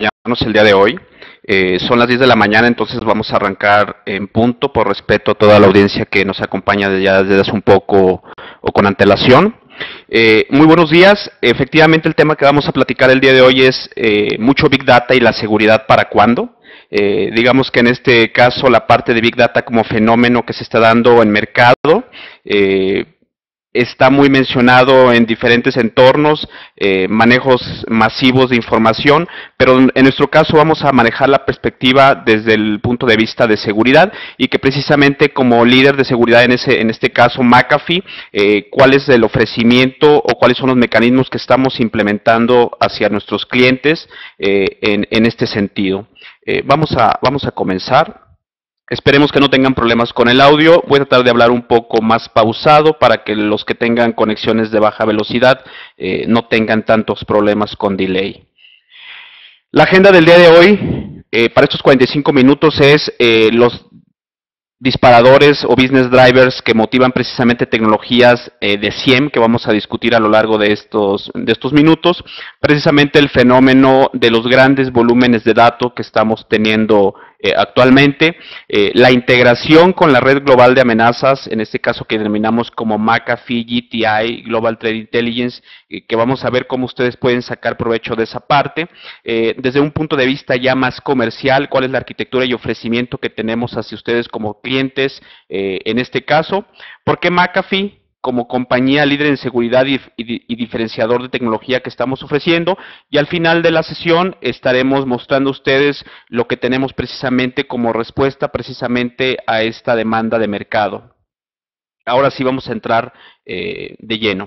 acompañarnos el día de hoy. Son las 10 de la mañana, entonces vamos a arrancar en punto por respeto a toda la audiencia que nos acompaña desde hace un poco o con antelación. Muy buenos días. Efectivamente, el tema que vamos a platicar el día de hoy es mucho Big Data y la seguridad para cuándo. Digamos que en este caso la parte de Big Data como fenómeno que se está dando en mercado, está muy mencionado en diferentes entornos, manejos masivos de información, pero en nuestro caso vamos a manejar la perspectiva desde el punto de vista de seguridad y que precisamente como líder de seguridad en este caso McAfee, cuál es el ofrecimiento o cuáles son los mecanismos que estamos implementando hacia nuestros clientes en este sentido. Vamos a comenzar. Esperemos que no tengan problemas con el audio. Voy a tratar de hablar un poco más pausado para que los que tengan conexiones de baja velocidad no tengan tantos problemas con delay. La agenda del día de hoy, para estos 45 minutos, es los disparadores o business drivers que motivan precisamente tecnologías de SIEM que vamos a discutir a lo largo de estos minutos, precisamente el fenómeno de los grandes volúmenes de datos que estamos teniendo actualmente, la integración con la red global de amenazas, en este caso que denominamos como McAfee, GTI, Global Threat Intelligence, que vamos a ver cómo ustedes pueden sacar provecho de esa parte, desde un punto de vista ya más comercial, cuál es la arquitectura y ofrecimiento que tenemos hacia ustedes como clientes en este caso, ¿por qué McAfee? Como compañía líder en seguridad y diferenciador de tecnología que estamos ofreciendo, y al final de la sesión estaremos mostrando a ustedes lo que tenemos precisamente como respuesta precisamente a esta demanda de mercado. Ahora sí vamos a entrar de lleno.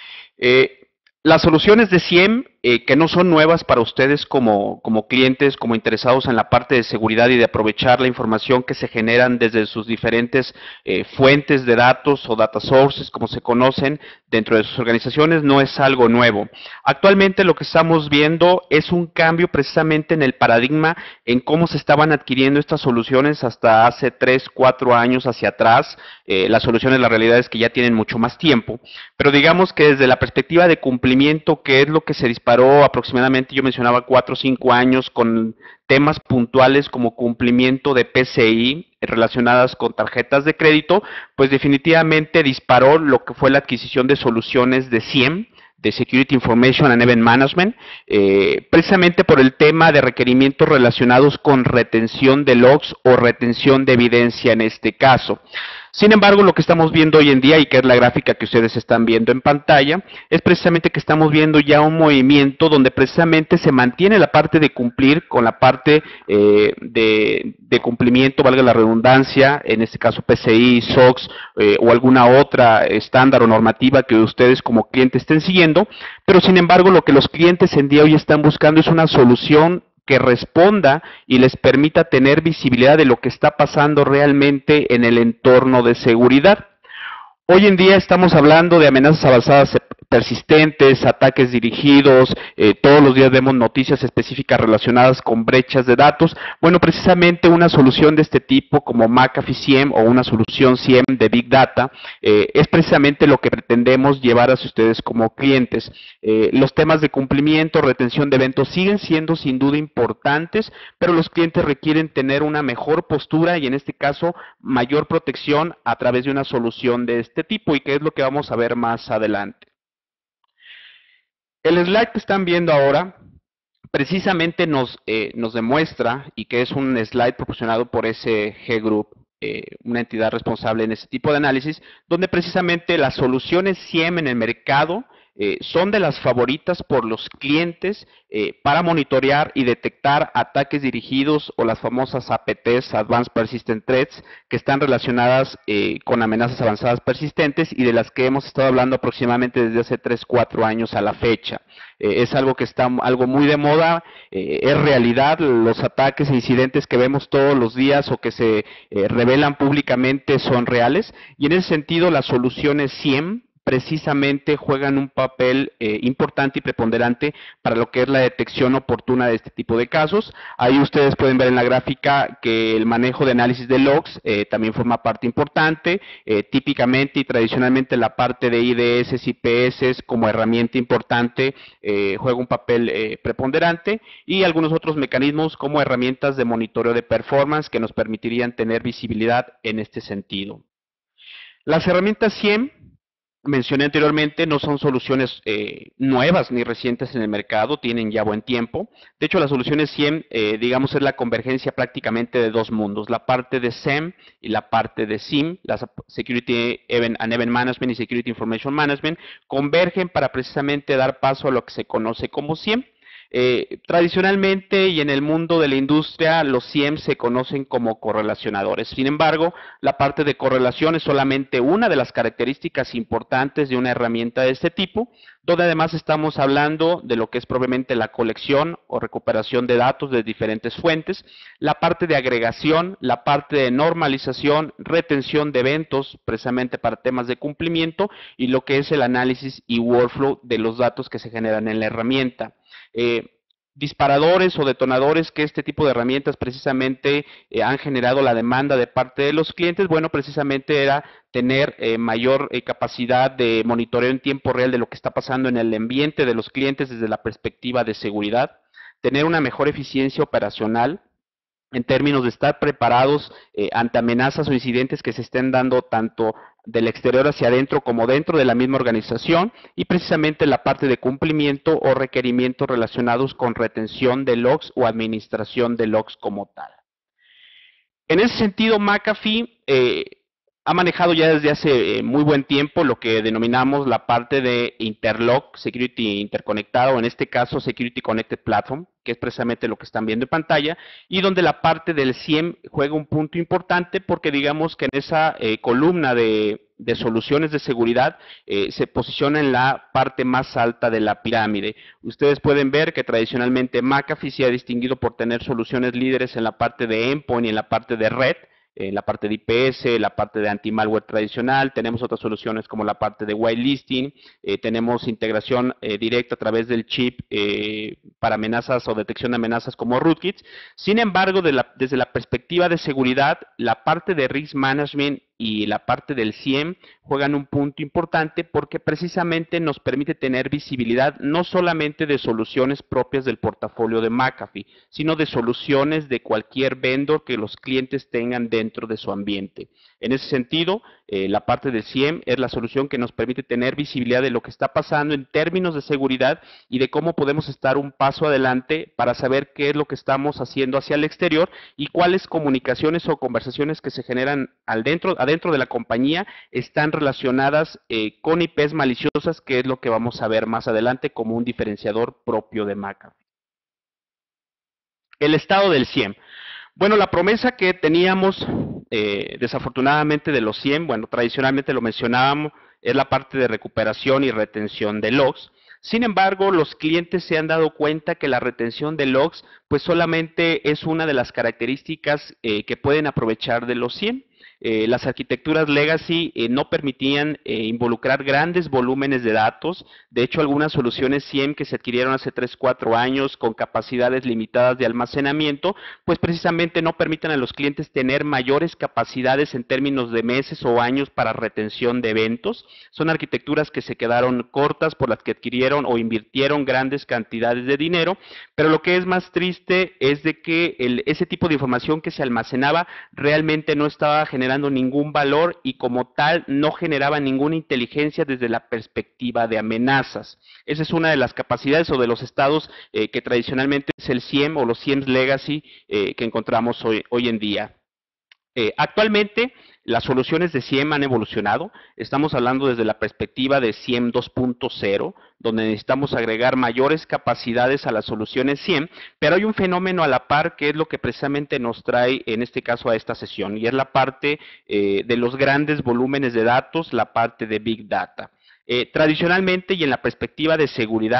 Las soluciones de SIEM, que no son nuevas para ustedes como clientes, como interesados en la parte de seguridad y de aprovechar la información que se generan desde sus diferentes fuentes de datos o data sources, como se conocen dentro de sus organizaciones, no es algo nuevo. Actualmente lo que estamos viendo es un cambio precisamente en el paradigma en cómo se estaban adquiriendo estas soluciones hasta hace 3, 4 años hacia atrás. Las soluciones, la realidad es que ya tienen mucho más tiempo, pero digamos que desde la perspectiva de cumplimiento, que es lo que se disparó aproximadamente, yo mencionaba 4 o 5 años, con temas puntuales como cumplimiento de PCI relacionadas con tarjetas de crédito, pues definitivamente disparó lo que fue la adquisición de soluciones de SIEM, de Security Information and Event Management, precisamente por el tema de requerimientos relacionados con retención de logs o retención de evidencia en este caso. Sin embargo, lo que estamos viendo hoy en día, y que es la gráfica que ustedes están viendo en pantalla, es precisamente que estamos viendo ya un movimiento donde precisamente se mantiene la parte de cumplir con la parte de cumplimiento, valga la redundancia, en este caso PCI, SOX o alguna otra estándar o normativa que ustedes como clientes estén siguiendo, pero sin embargo lo que los clientes en día hoy están buscando es una solución que responda y les permita tener visibilidad de lo que está pasando realmente en el entorno de seguridad. Hoy en día estamos hablando de amenazas avanzadas persistentes, ataques dirigidos, todos los días vemos noticias específicas relacionadas con brechas de datos. Bueno, precisamente una solución de este tipo como McAfee SIEM o una solución SIEM de Big Data es precisamente lo que pretendemos llevar hacia ustedes como clientes. Los temas de cumplimiento, retención de eventos siguen siendo sin duda importantes, pero los clientes requieren tener una mejor postura y en este caso mayor protección a través de una solución de este tipo, y que es lo que vamos a ver más adelante. El slide que están viendo ahora precisamente nos demuestra, y que es un slide proporcionado por SG Group, una entidad responsable en este tipo de análisis, donde precisamente las soluciones SIEM en el mercado son de las favoritas por los clientes para monitorear y detectar ataques dirigidos o las famosas APTs, Advanced Persistent Threats, que están relacionadas con amenazas avanzadas persistentes y de las que hemos estado hablando aproximadamente desde hace 3, 4 años a la fecha. Es algo que está algo muy de moda, es realidad, los ataques e incidentes que vemos todos los días o que se revelan públicamente son reales, y en ese sentido las soluciones SIEM precisamente juegan un papel importante y preponderante para lo que es la detección oportuna de este tipo de casos. Ahí ustedes pueden ver en la gráfica que el manejo de análisis de logs también forma parte importante. Típicamente y tradicionalmente la parte de IDS y PS como herramienta importante juega un papel preponderante, y algunos otros mecanismos como herramientas de monitoreo de performance que nos permitirían tener visibilidad en este sentido. Las herramientas SIEM, mencioné anteriormente, no son soluciones nuevas ni recientes en el mercado, tienen ya buen tiempo. De hecho, las soluciones SIEM, digamos, es la convergencia prácticamente de dos mundos, la parte de SEM y la parte de SIEM, la Security and Event Management y Security Information Management, convergen para precisamente dar paso a lo que se conoce como SIEM. Tradicionalmente y en el mundo de la industria, los SIEM se conocen como correlacionadores. Sin embargo, la parte de correlación es solamente una de las características importantes de una herramienta de este tipo, donde además estamos hablando de lo que es probablemente la colección o recuperación de datos de diferentes fuentes, la parte de agregación, la parte de normalización, retención de eventos, precisamente para temas de cumplimiento, y lo que es el análisis y workflow de los datos que se generan en la herramienta. Disparadores o detonadores que este tipo de herramientas precisamente han generado la demanda de parte de los clientes, bueno, precisamente era tener mayor capacidad de monitoreo en tiempo real de lo que está pasando en el ambiente de los clientes desde la perspectiva de seguridad, tener una mejor eficiencia operacional, en términos de estar preparados ante amenazas o incidentes que se estén dando tanto del exterior hacia adentro como dentro de la misma organización, y precisamente la parte de cumplimiento o requerimientos relacionados con retención de logs o administración de logs como tal. En ese sentido, McAfee ha manejado ya desde hace muy buen tiempo lo que denominamos la parte de Interlock Security interconectada, o en este caso Security Connected Platform, que es precisamente lo que están viendo en pantalla, y donde la parte del SIEM juega un punto importante porque digamos que en esa columna de soluciones de seguridad se posiciona en la parte más alta de la pirámide. Ustedes pueden ver que tradicionalmente McAfee se ha distinguido por tener soluciones líderes en la parte de endpoint y en la parte de red, la parte de IPS, la parte de anti-malware tradicional, tenemos otras soluciones como la parte de whitelisting, tenemos integración directa a través del chip para amenazas o detección de amenazas como rootkits. Sin embargo, desde la perspectiva de seguridad, la parte de risk management y la parte del SIEM juegan un punto importante porque precisamente nos permite tener visibilidad no solamente de soluciones propias del portafolio de McAfee, sino de soluciones de cualquier vendor que los clientes tengan dentro de su ambiente. En ese sentido, la parte del SIEM es la solución que nos permite tener visibilidad de lo que está pasando en términos de seguridad y de cómo podemos estar un paso adelante para saber qué es lo que estamos haciendo hacia el exterior y cuáles comunicaciones o conversaciones que se generan adentro de la compañía están relacionadas con IPs maliciosas, que es lo que vamos a ver más adelante como un diferenciador propio de McAfee. El estado del SIEM. Bueno, la promesa que teníamos, desafortunadamente, de los SIEM, bueno, tradicionalmente lo mencionábamos, es la parte de recuperación y retención de logs. Sin embargo, los clientes se han dado cuenta que la retención de logs, pues solamente es una de las características que pueden aprovechar de los SIEM. Las arquitecturas legacy no permitían involucrar grandes volúmenes de datos. De hecho, algunas soluciones SIEM que se adquirieron hace 3, 4 años con capacidades limitadas de almacenamiento, pues precisamente no permiten a los clientes tener mayores capacidades en términos de meses o años para retención de eventos. Son arquitecturas que se quedaron cortas, por las que adquirieron o invirtieron grandes cantidades de dinero, pero lo que es más triste es de que ese tipo de información que se almacenaba realmente no estaba generando ningún valor y como tal no generaba ninguna inteligencia desde la perspectiva de amenazas. Esa es una de las capacidades o de los estados que tradicionalmente es el SIEM o los SIEM Legacy que encontramos hoy en día. Actualmente las soluciones de SIEM han evolucionado, estamos hablando desde la perspectiva de SIEM 2.0, donde necesitamos agregar mayores capacidades a las soluciones SIEM, pero hay un fenómeno a la par que es lo que precisamente nos trae en este caso a esta sesión, y es la parte de los grandes volúmenes de datos, la parte de Big Data. Tradicionalmente y en la perspectiva de seguridad,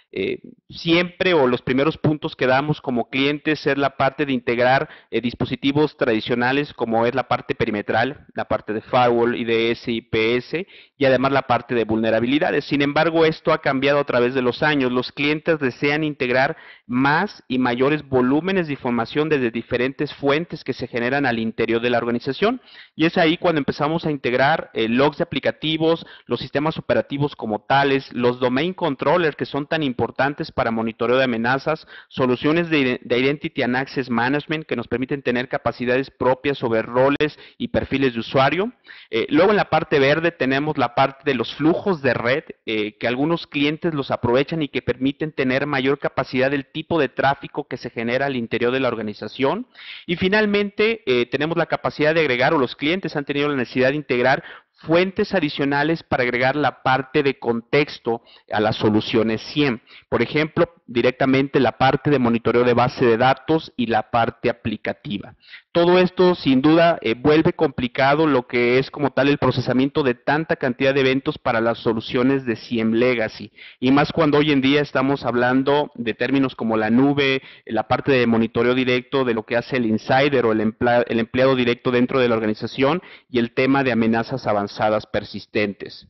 Siempre o los primeros puntos que damos como clientes es la parte de integrar dispositivos tradicionales como es la parte perimetral, la parte de firewall, IDS, IPS y además la parte de vulnerabilidades. Sin embargo, esto ha cambiado a través de los años. Los clientes desean integrar más y mayores volúmenes de información desde diferentes fuentes que se generan al interior de la organización y es ahí cuando empezamos a integrar logs de aplicativos, los sistemas operativos como tales, los domain controllers que son tan importantes para monitoreo de amenazas, soluciones de Identity and Access Management que nos permiten tener capacidades propias sobre roles y perfiles de usuario. Luego en la parte verde tenemos la parte de los flujos de red que algunos clientes los aprovechan y que permiten tener mayor capacidad del tipo de tráfico que se genera al interior de la organización. Y finalmente tenemos la capacidad de agregar, o los clientes han tenido la necesidad de integrar fuentes adicionales para agregar la parte de contexto a las soluciones SIEM. Por ejemplo, directamente la parte de monitoreo de base de datos y la parte aplicativa. Todo esto, sin duda, vuelve complicado lo que es como tal el procesamiento de tanta cantidad de eventos para las soluciones de SIEM Legacy. Y más cuando hoy en día estamos hablando de términos como la nube, la parte de monitoreo directo de lo que hace el insider o el empleado directo dentro de la organización y el tema de amenazas avanzadas persistentes.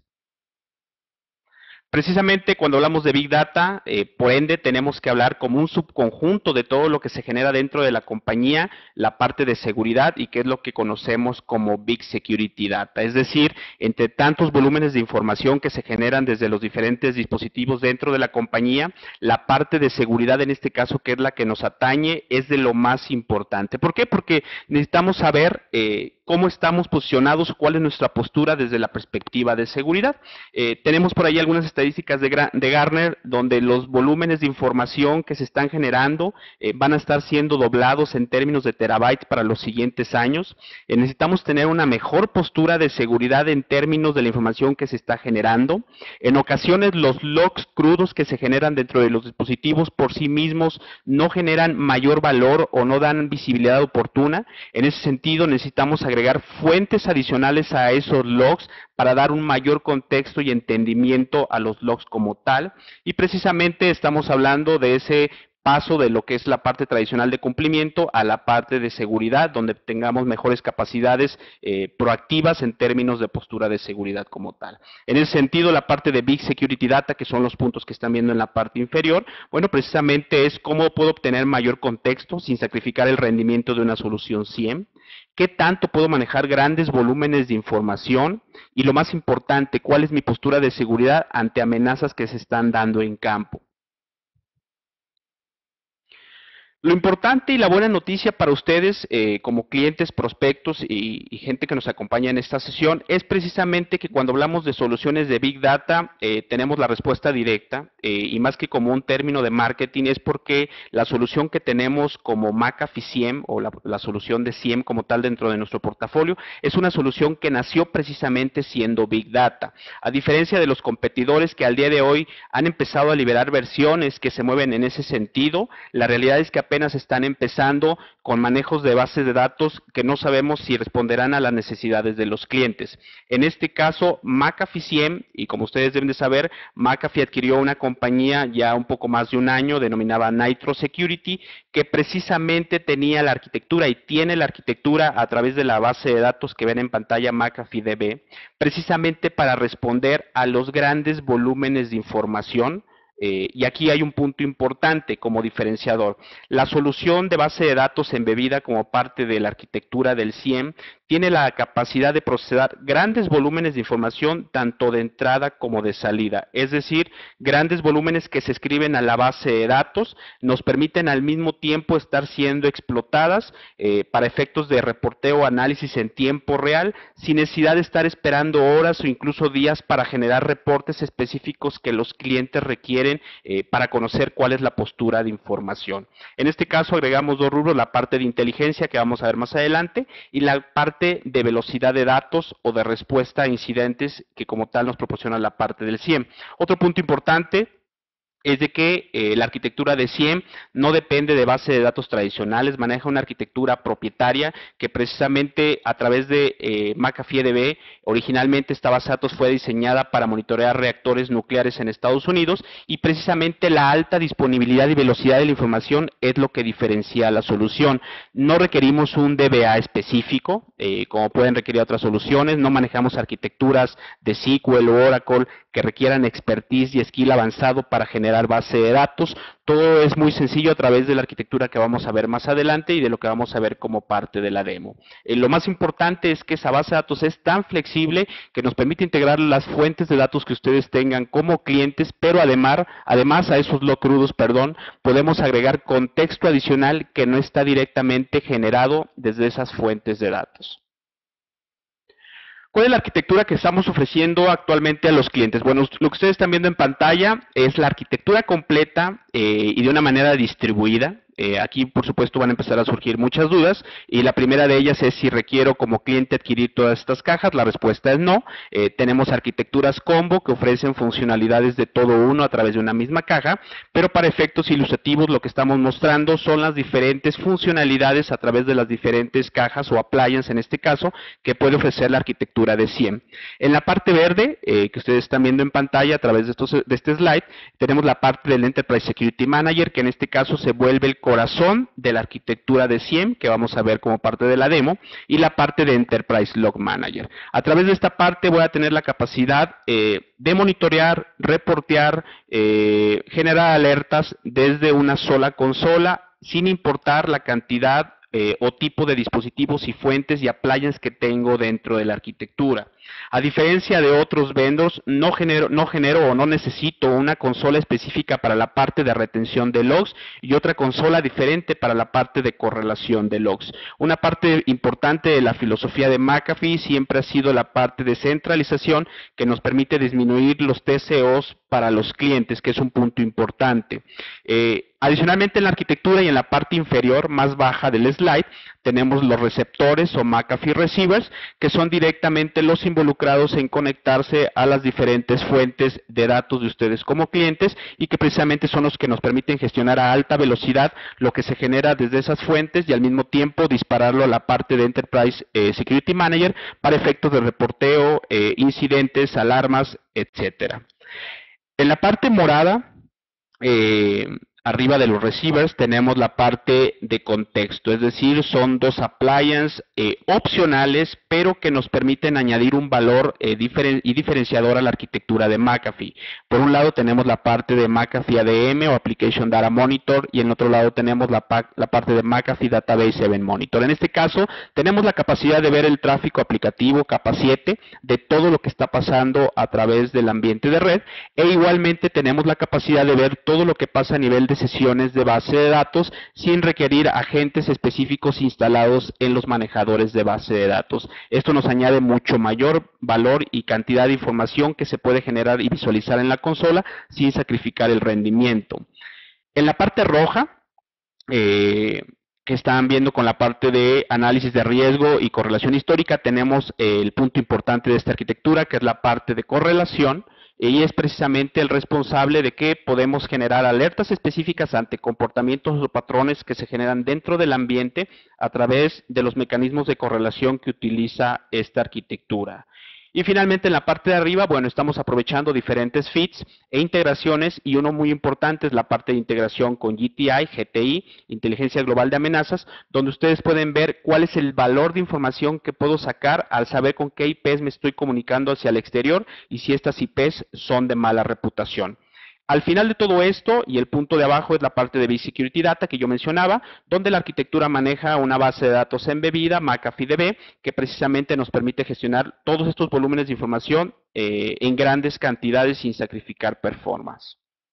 Precisamente cuando hablamos de Big Data, por ende, tenemos que hablar como un subconjunto de todo lo que se genera dentro de la compañía, la parte de seguridad y que es lo que conocemos como Big Security Data. Es decir, entre tantos volúmenes de información que se generan desde los diferentes dispositivos dentro de la compañía, la parte de seguridad en este caso, que es la que nos atañe, es de lo más importante. ¿Por qué? Porque necesitamos saber cómo estamos posicionados, cuál es nuestra postura desde la perspectiva de seguridad. Tenemos por ahí algunas estadísticas de Gartner donde los volúmenes de información que se están generando van a estar siendo doblados en términos de terabytes para los siguientes años. Necesitamos tener una mejor postura de seguridad en términos de la información que se está generando. En ocasiones los logs crudos que se generan dentro de los dispositivos por sí mismos no generan mayor valor o no dan visibilidad oportuna. En ese sentido necesitamos agregar fuentes adicionales a esos logs para dar un mayor contexto y entendimiento a los logs como tal. Y precisamente estamos hablando de ese paso de lo que es la parte tradicional de cumplimiento a la parte de seguridad, donde tengamos mejores capacidades proactivas en términos de postura de seguridad como tal. En ese sentido, la parte de Big Security Data, que son los puntos que están viendo en la parte inferior, bueno, precisamente es cómo puedo obtener mayor contexto sin sacrificar el rendimiento de una solución SIEM, qué tanto puedo manejar grandes volúmenes de información y lo más importante, cuál es mi postura de seguridad ante amenazas que se están dando en campo. Lo importante y la buena noticia para ustedes como clientes, prospectos y gente que nos acompaña en esta sesión es precisamente que cuando hablamos de soluciones de Big Data tenemos la respuesta directa y más que como un término de marketing es porque la solución que tenemos como McAfee SIEM o la solución de SIEM como tal dentro de nuestro portafolio es una solución que nació precisamente siendo Big Data. A diferencia de los competidores que al día de hoy han empezado a liberar versiones que se mueven en ese sentido, la realidad es que apenas están empezando con manejos de bases de datos que no sabemos si responderán a las necesidades de los clientes. En este caso, McAfee SIEM, y como ustedes deben de saber, McAfee adquirió una compañía ya un poco más de un año, denominada Nitro Security, que precisamente tenía la arquitectura y tiene la arquitectura a través de la base de datos que ven en pantalla McAfee DB, precisamente para responder a los grandes volúmenes de información. Y aquí hay un punto importante como diferenciador. La solución de base de datos embebida como parte de la arquitectura del SIEM tiene la capacidad de procesar grandes volúmenes de información tanto de entrada como de salida. Es decir, grandes volúmenes que se escriben a la base de datos nos permiten al mismo tiempo estar siendo explotadas para efectos de reporteo o análisis en tiempo real sin necesidad de estar esperando horas o incluso días para generar reportes específicos que los clientes requieren para conocer cuál es la postura de información. En este caso agregamos dos rubros, la parte de inteligencia que vamos a ver más adelante y la parte de velocidad de datos o de respuesta a incidentes que como tal nos proporciona la parte del SIEM. Otro punto importante es de que la arquitectura de CIEM no depende de base de datos tradicionales, maneja una arquitectura propietaria que precisamente a través de McAfee EDB, originalmente esta base de datos fue diseñada para monitorear reactores nucleares en Estados Unidos y precisamente la alta disponibilidad y velocidad de la información es lo que diferencia la solución. No requerimos un DBA específico, como pueden requerir otras soluciones, no manejamos arquitecturas de SQL o Oracle que requieran expertise y skill avanzado para generar base de datos. Todo es muy sencillo a través de la arquitectura que vamos a ver más adelante y de lo que vamos a ver como parte de la demo. Lo más importante es que esa base de datos es tan flexible que nos permite integrar las fuentes de datos que ustedes tengan como clientes, pero además a esos log-crudos, podemos agregar contexto adicional que no está directamente generado desde esas fuentes de datos. ¿Cuál es la arquitectura que estamos ofreciendo actualmente a los clientes? Bueno, lo que ustedes están viendo en pantalla es la arquitectura completa y de una manera distribuida. Aquí, por supuesto, van a empezar a surgir muchas dudas y la primera de ellas es si requiero como cliente adquirir todas estas cajas. La respuesta es no. Tenemos arquitecturas combo que ofrecen funcionalidades de todo uno a través de una misma caja, pero para efectos ilustrativos lo que estamos mostrando son las diferentes funcionalidades a través de las diferentes cajas o appliances en este caso que puede ofrecer la arquitectura de CIEM. En la parte verde que ustedes están viendo en pantalla a través de este slide, tenemos la parte del Enterprise Security Manager, que en este caso se vuelve el corazón de la arquitectura de CIEM, que vamos a ver como parte de la demo, y la parte de Enterprise Log Manager. A través de esta parte voy a tener la capacidad de monitorear, reportear, generar alertas desde una sola consola, sin importar la cantidad o tipo de dispositivos y fuentes y appliances que tengo dentro de la arquitectura. A diferencia de otros vendors, no genero o no necesito una consola específica para la parte de retención de logs y otra consola diferente para la parte de correlación de logs. Una parte importante de la filosofía de McAfee siempre ha sido la parte de centralización que nos permite disminuir los TCOs para los clientes, que es un punto importante. Adicionalmente, en la arquitectura y en la parte inferior, más baja del slide, tenemos los receptores o McAfee receivers, que son directamente los involucrados en conectarse a las diferentes fuentes de datos de ustedes como clientes y que precisamente son los que nos permiten gestionar a alta velocidad lo que se genera desde esas fuentes y al mismo tiempo dispararlo a la parte de Enterprise Security Manager para efectos de reporteo, incidentes, alarmas, etcétera. En la parte morada, arriba de los receivers tenemos la parte de contexto, es decir, son dos appliances opcionales, pero que nos permiten añadir un valor diferenciador a la arquitectura de McAfee. Por un lado tenemos la parte de McAfee ADM o Application Data Monitor y en el otro lado tenemos la parte de McAfee Database Event Monitor. En este caso tenemos la capacidad de ver el tráfico aplicativo capa 7 de todo lo que está pasando a través del ambiente de red e igualmente tenemos la capacidad de ver todo lo que pasa a nivel de sesiones de base de datos sin requerir agentes específicos instalados en los manejadores de base de datos. Esto nos añade mucho mayor valor y cantidad de información que se puede generar y visualizar en la consola sin sacrificar el rendimiento. En la parte roja, que están viendo con la parte de análisis de riesgo y correlación histórica, tenemos el punto importante de esta arquitectura, que es la parte de correlación, y es precisamente el responsable de que podemos generar alertas específicas ante comportamientos o patrones que se generan dentro del ambiente a través de los mecanismos de correlación que utiliza esta arquitectura. Y finalmente en la parte de arriba, bueno, estamos aprovechando diferentes feeds e integraciones y uno muy importante es la parte de integración con GTI, Inteligencia Global de Amenazas, donde ustedes pueden ver cuál es el valor de información que puedo sacar al saber con qué IPs me estoy comunicando hacia el exterior y si estas IPs son de mala reputación. Al final de todo esto, y el punto de abajo es la parte de Security Data que yo mencionaba, donde la arquitectura maneja una base de datos embebida, McAfee DB, que precisamente nos permite gestionar todos estos volúmenes de información en grandes cantidades sin sacrificar performance.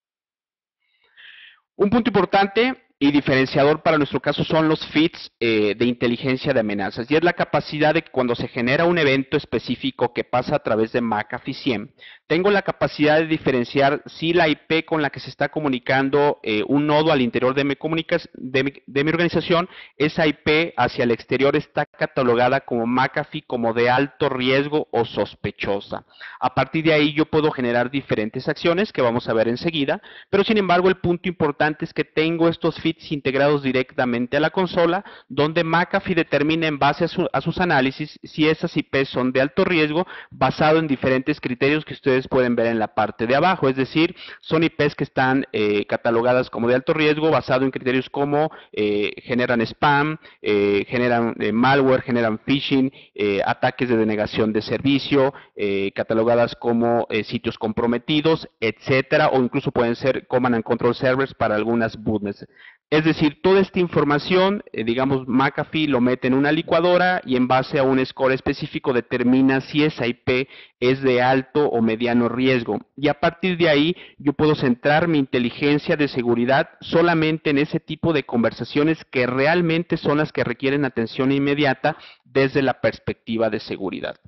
Un punto importante y diferenciador para nuestro caso son los feeds de inteligencia de amenazas, y es la capacidad de que cuando se genera un evento específico que pasa a través de McAfee CIEM, tengo la capacidad de diferenciar si la IP con la que se está comunicando un nodo al interior de mi organización, esa IP hacia el exterior está catalogada como McAfee como de alto riesgo o sospechosa. A partir de ahí yo puedo generar diferentes acciones que vamos a ver enseguida, pero sin embargo el punto importante es que tengo estos feeds integrados directamente a la consola, donde McAfee determina en base a sus análisis si esas IPs son de alto riesgo, basado en diferentes criterios que ustedes pueden ver en la parte de abajo, es decir, son IPs que están catalogadas como de alto riesgo, basado en criterios como generan spam, generan malware, generan phishing, ataques de denegación de servicio, catalogadas como sitios comprometidos, etcétera, o incluso pueden ser command and control servers para algunas bootnets. Es decir, toda esta información, digamos, McAfee lo mete en una licuadora y en base a un score específico determina si esa IP es de alto o mediano riesgo. Y a partir de ahí yo puedo centrar mi inteligencia de seguridad solamente en ese tipo de conversaciones que realmente son las que requieren atención inmediata desde la perspectiva de seguridad.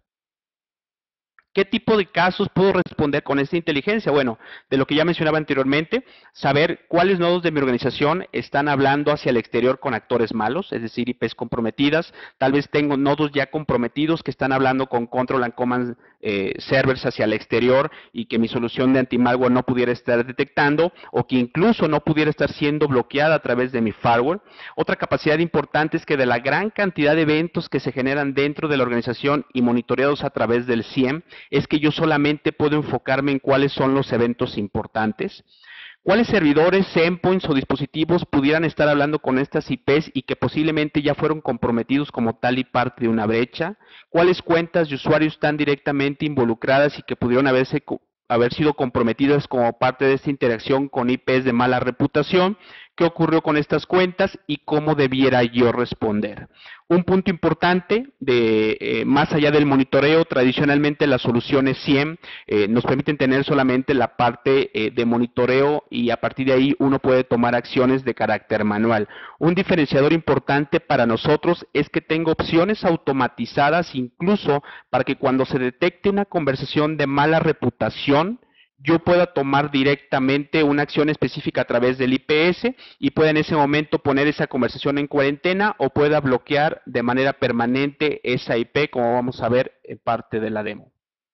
¿Qué tipo de casos puedo responder con esta inteligencia? Bueno, de lo que ya mencionaba anteriormente, saber cuáles nodos de mi organización están hablando hacia el exterior con actores malos, es decir, IPs comprometidas. Tal vez tengo nodos ya comprometidos que están hablando con control and command servers hacia el exterior y que mi solución de anti-malware no pudiera estar detectando, o que incluso no pudiera estar siendo bloqueada a través de mi firewall. Otra capacidad importante es que de la gran cantidad de eventos que se generan dentro de la organización y monitoreados a través del SIEM, es que yo solamente puedo enfocarme en cuáles son los eventos importantes. ¿Cuáles servidores, endpoints o dispositivos pudieran estar hablando con estas IPs y que posiblemente ya fueron comprometidos como tal y parte de una brecha? ¿Cuáles cuentas de usuarios están directamente involucradas y que pudieron haber sido comprometidas como parte de esta interacción con IPs de mala reputación? ¿Qué ocurrió con estas cuentas y cómo debiera yo responder? Un punto importante, más allá del monitoreo, tradicionalmente las soluciones SIEM nos permiten tener solamente la parte de monitoreo y a partir de ahí uno puede tomar acciones de carácter manual. Un diferenciador importante para nosotros es que tengo opciones automatizadas incluso para que cuando se detecte una conversación de mala reputación, yo pueda tomar directamente una acción específica a través del IPS y pueda en ese momento poner esa conversación en cuarentena o pueda bloquear de manera permanente esa IP, como vamos a ver en parte de la demo.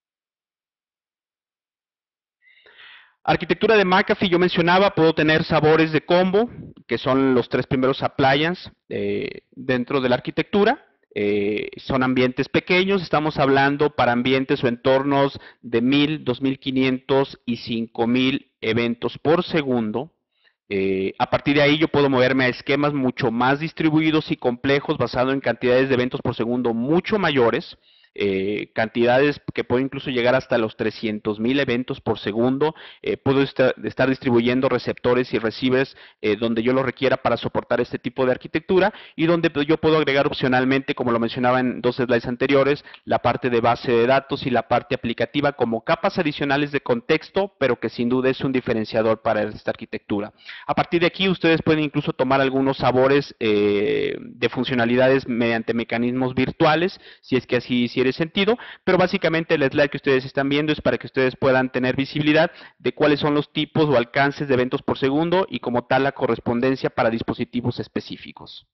Arquitectura de McAfee, yo mencionaba, puedo tener sabores de combo, que son los tres primeros appliances dentro de la arquitectura. Son ambientes pequeños, estamos hablando para ambientes o entornos de 1000, 2500 y 5000 eventos por segundo. A partir de ahí yo puedo moverme a esquemas mucho más distribuidos y complejos basado en cantidades de eventos por segundo mucho mayores. Cantidades que pueden incluso llegar hasta los 300,000 eventos por segundo. Puedo estar distribuyendo receptores y receivers donde yo lo requiera para soportar este tipo de arquitectura y donde yo puedo agregar opcionalmente, como lo mencionaba en dos slides anteriores, la parte de base de datos y la parte aplicativa como capas adicionales de contexto, pero que sin duda es un diferenciador para esta arquitectura. A partir de aquí ustedes pueden incluso tomar algunos sabores de funcionalidades mediante mecanismos virtuales, si es que así hiciera sentido, pero básicamente el slide que ustedes están viendo es para que ustedes puedan tener visibilidad de cuáles son los tipos o alcances de eventos por segundo y como tal la correspondencia para dispositivos específicos.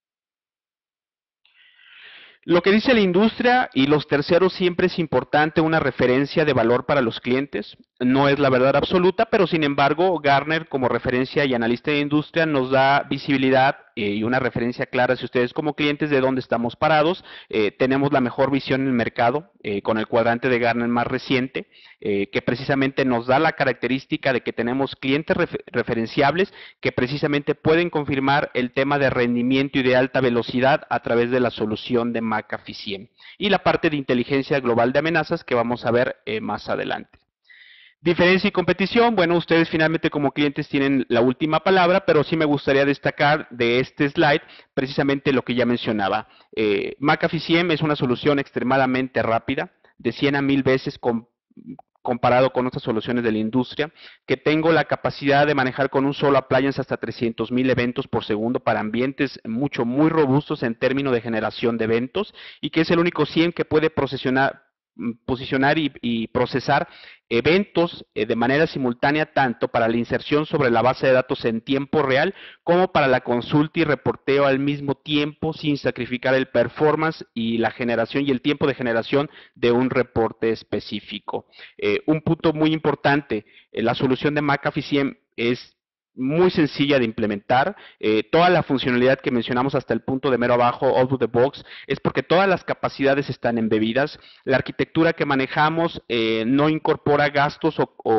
Lo que dice la industria y los terceros siempre es importante una referencia de valor para los clientes. No es la verdad absoluta, pero sin embargo Gartner como referencia y analista de industria nos da visibilidad y una referencia clara si ustedes como clientes de dónde estamos parados. Tenemos la mejor visión en el mercado con el cuadrante de Gartner más reciente, que precisamente nos da la característica de que tenemos clientes referenciables que precisamente pueden confirmar el tema de rendimiento y de alta velocidad a través de la solución de McAfee SIEM y la parte de inteligencia global de amenazas que vamos a ver más adelante. Diferencia y competición, bueno, ustedes finalmente como clientes tienen la última palabra, pero sí me gustaría destacar de este slide precisamente lo que ya mencionaba. McAfee SIEM es una solución extremadamente rápida, de 100 a 1000 veces comparado con otras soluciones de la industria, que tengo la capacidad de manejar con un solo appliance hasta 300,000 eventos por segundo para ambientes muy robustos en términos de generación de eventos y que es el único SIEM que puede posicionar y procesar eventos de manera simultánea tanto para la inserción sobre la base de datos en tiempo real como para la consulta y reporteo al mismo tiempo sin sacrificar el performance y la generación y el tiempo de generación de un reporte específico. Un punto muy importante, la solución de McAfee CIEM es muy sencilla de implementar. Toda la funcionalidad que mencionamos hasta el punto de mero abajo, out of the box, es porque todas las capacidades están embebidas. La arquitectura que manejamos no incorpora gastos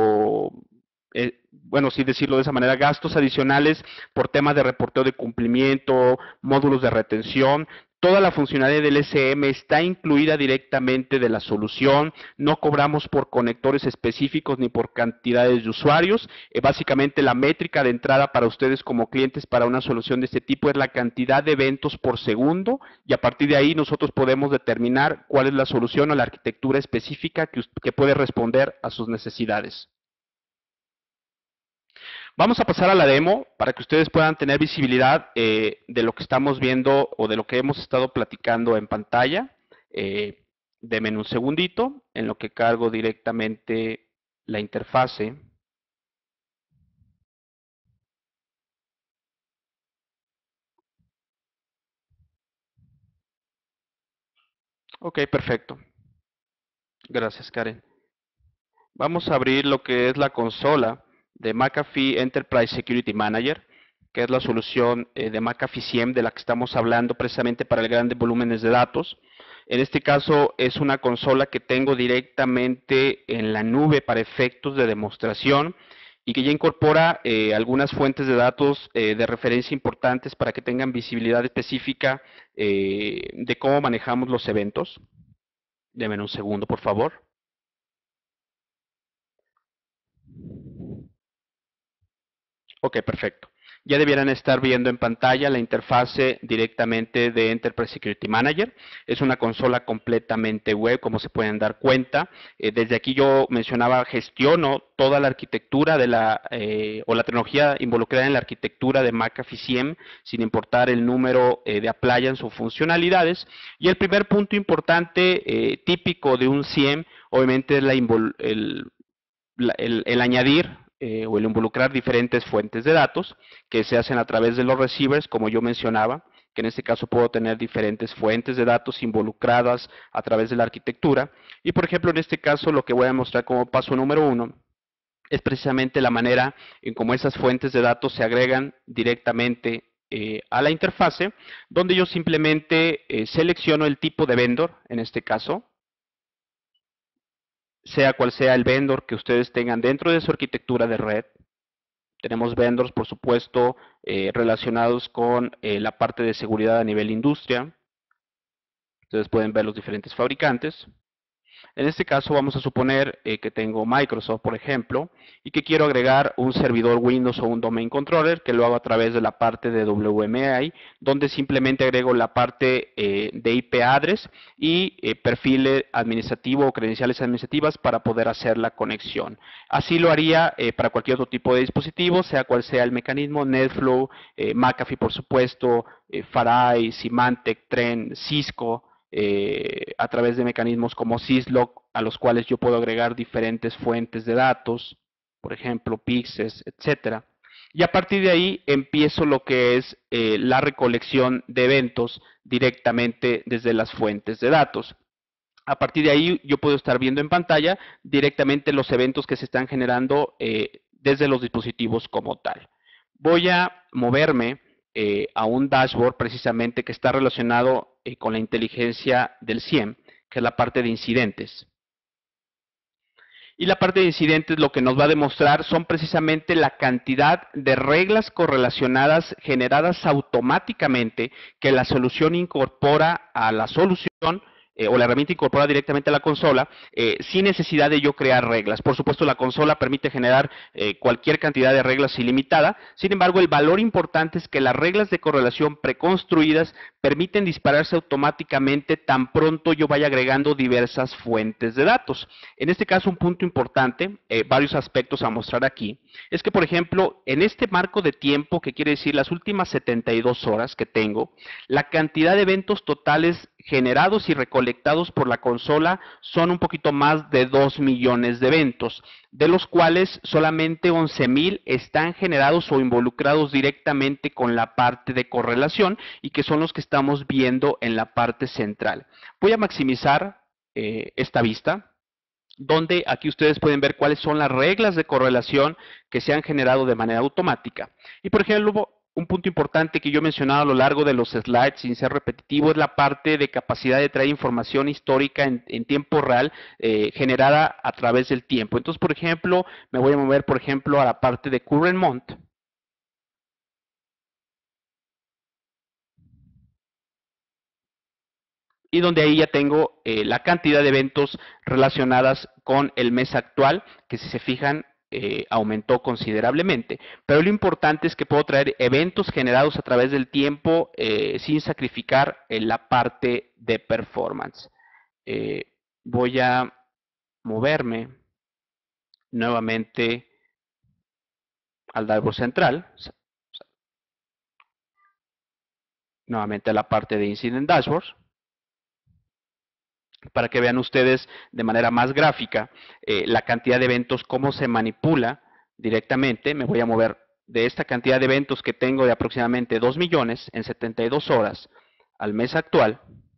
bueno, sí decirlo de esa manera, gastos adicionales por temas de reporteo de cumplimiento, módulos de retención. Toda la funcionalidad del SM está incluida directamente de la solución, no cobramos por conectores específicos ni por cantidades de usuarios. Básicamente la métrica de entrada para ustedes como clientes para una solución de este tipo es la cantidad de eventos por segundo y a partir de ahí nosotros podemos determinar cuál es la solución o la arquitectura específica que puede responder a sus necesidades. Vamos a pasar a la demo para que ustedes puedan tener visibilidad de lo que estamos viendo o de lo que hemos estado platicando en pantalla. Denme un segundito en lo que cargo directamente la interfase. Ok, perfecto. Gracias, Karen. Vamos a abrir lo que es la consola de McAfee Enterprise Security Manager, que es la solución de McAfee CIEM de la que estamos hablando precisamente para el grandes volúmenes de datos. En este caso es una consola que tengo directamente en la nube para efectos de demostración y que ya incorpora algunas fuentes de datos de referencia importantes para que tengan visibilidad específica de cómo manejamos los eventos. Denme un segundo, por favor. Ok, perfecto. Ya debieran estar viendo en pantalla la interfase directamente de Enterprise Security Manager. Es una consola completamente web, como se pueden dar cuenta. Desde aquí yo mencionaba, gestiono toda la arquitectura de o la tecnología involucrada en la arquitectura de McAfee CIEM, sin importar el número de appliance o funcionalidades. Y el primer punto importante, típico de un CIEM, obviamente es el añadir o el involucrar diferentes fuentes de datos que se hacen a través de los receivers, como yo mencionaba, que en este caso puedo tener diferentes fuentes de datos involucradas a través de la arquitectura. Y por ejemplo, en este caso lo que voy a mostrar como paso número 1 es precisamente la manera en cómo esas fuentes de datos se agregan directamente a la interfase, donde yo simplemente selecciono el tipo de vendor, en este caso, sea cual sea el vendor que ustedes tengan dentro de su arquitectura de red. Tenemos vendors, por supuesto, relacionados con la parte de seguridad a nivel industria. Ustedes pueden ver los diferentes fabricantes. En este caso vamos a suponer que tengo Microsoft, por ejemplo, y que quiero agregar un servidor Windows o un domain controller, que lo hago a través de la parte de WMI, donde simplemente agrego la parte de IP address y perfil administrativo o credenciales administrativas para poder hacer la conexión. Así lo haría para cualquier otro tipo de dispositivo, sea cual sea el mecanismo, NetFlow, McAfee, por supuesto, Farai, Symantec, Trend, Cisco, a través de mecanismos como Syslog, a los cuales yo puedo agregar diferentes fuentes de datos, por ejemplo, Pixes, etcétera. Y a partir de ahí empiezo lo que es la recolección de eventos directamente desde las fuentes de datos. A partir de ahí yo puedo estar viendo en pantalla directamente los eventos que se están generando desde los dispositivos como tal. Voy a moverme a un dashboard precisamente que está relacionado con la inteligencia del CIEM, que es la parte de incidentes. Y la parte de incidentes lo que nos va a demostrar son precisamente la cantidad de reglas correlacionadas generadas automáticamente que la solución incorpora a la solución o la herramienta incorpora directamente a la consola sin necesidad de yo crear reglas. Por supuesto, la consola permite generar cualquier cantidad de reglas ilimitada. Sin embargo, el valor importante es que las reglas de correlación preconstruidas permiten dispararse automáticamente tan pronto yo vaya agregando diversas fuentes de datos. En este caso, un punto importante, varios aspectos a mostrar aquí, es que, por ejemplo, en este marco de tiempo, que quiere decir las últimas 72 horas que tengo, la cantidad de eventos totales generados y recolectados por la consola son un poquito más de 2 millones de eventos, de los cuales solamente 11,000 están generados o involucrados directamente con la parte de correlación y que son los que estamos viendo en la parte central. Voy a maximizar esta vista, donde aquí ustedes pueden ver cuáles son las reglas de correlación que se han generado de manera automática. Y por ejemplo, un punto importante que yo he mencionado a lo largo de los slides, sin ser repetitivo, es la parte de capacidad de traer información histórica en tiempo real generada a través del tiempo. Entonces, por ejemplo, me voy a mover, por ejemplo, a la parte de Current Month. Y donde ahí ya tengo la cantidad de eventos relacionadas con el mes actual, que si se fijan aumentó considerablemente. Pero lo importante es que puedo traer eventos generados a través del tiempo sin sacrificar la parte de performance. Voy a moverme nuevamente al dashboard central, nuevamente a la parte de Incident Dashboards, para que vean ustedes de manera más gráfica la cantidad de eventos, cómo se manipula directamente. Me voy a mover de esta cantidad de eventos que tengo de aproximadamente 2 millones en 72 horas al mes actual,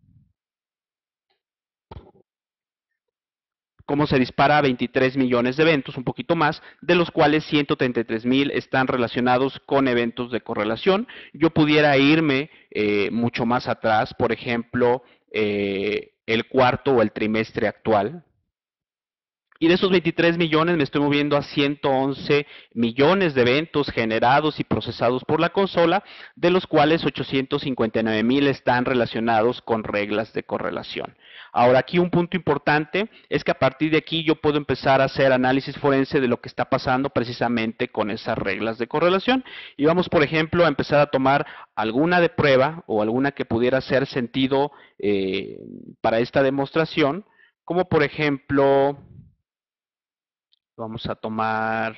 cómo se dispara a 23 millones de eventos, un poquito más, de los cuales 133,000 están relacionados con eventos de correlación. Yo pudiera irme mucho más atrás, por ejemplo, el cuarto o el trimestre actual. Y de esos 23 millones me estoy moviendo a 111 millones de eventos generados y procesados por la consola, de los cuales 859,000 están relacionados con reglas de correlación. Ahora, aquí un punto importante es que a partir de aquí yo puedo empezar a hacer análisis forense de lo que está pasando precisamente con esas reglas de correlación. Y vamos, por ejemplo, a empezar a tomar alguna de prueba o alguna que pudiera hacer sentido para esta demostración, como por ejemplo, vamos a tomar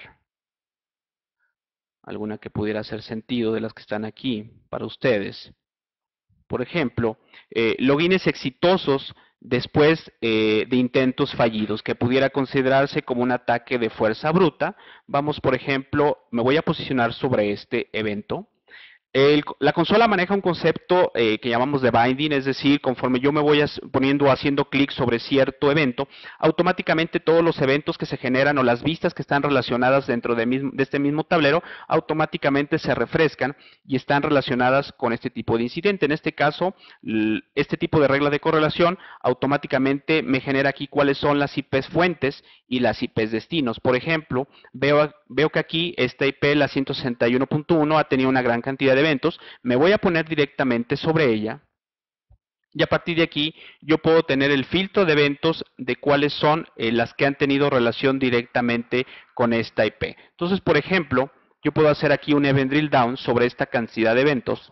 alguna que pudiera hacer sentido de las que están aquí para ustedes. Por ejemplo, logins exitosos después de intentos fallidos, que pudiera considerarse como un ataque de fuerza bruta. Vamos, por ejemplo, me voy a posicionar sobre este evento. La consola maneja un concepto que llamamos de binding, es decir, conforme yo me voy haciendo clic sobre cierto evento, automáticamente todos los eventos que se generan o las vistas que están relacionadas dentro de este mismo tablero, automáticamente se refrescan y están relacionadas con este tipo de incidente. En este caso, este tipo de regla de correlación automáticamente me genera aquí cuáles son las IPs fuentes y las IPs destinos. Por ejemplo, veo que aquí esta IP, la 161.1, ha tenido una gran cantidad de eventos. Me voy a poner directamente sobre ella y a partir de aquí yo puedo tener el filtro de eventos de cuáles son las que han tenido relación directamente con esta IP. Entonces, por ejemplo, yo puedo hacer aquí un event drill down sobre esta cantidad de eventos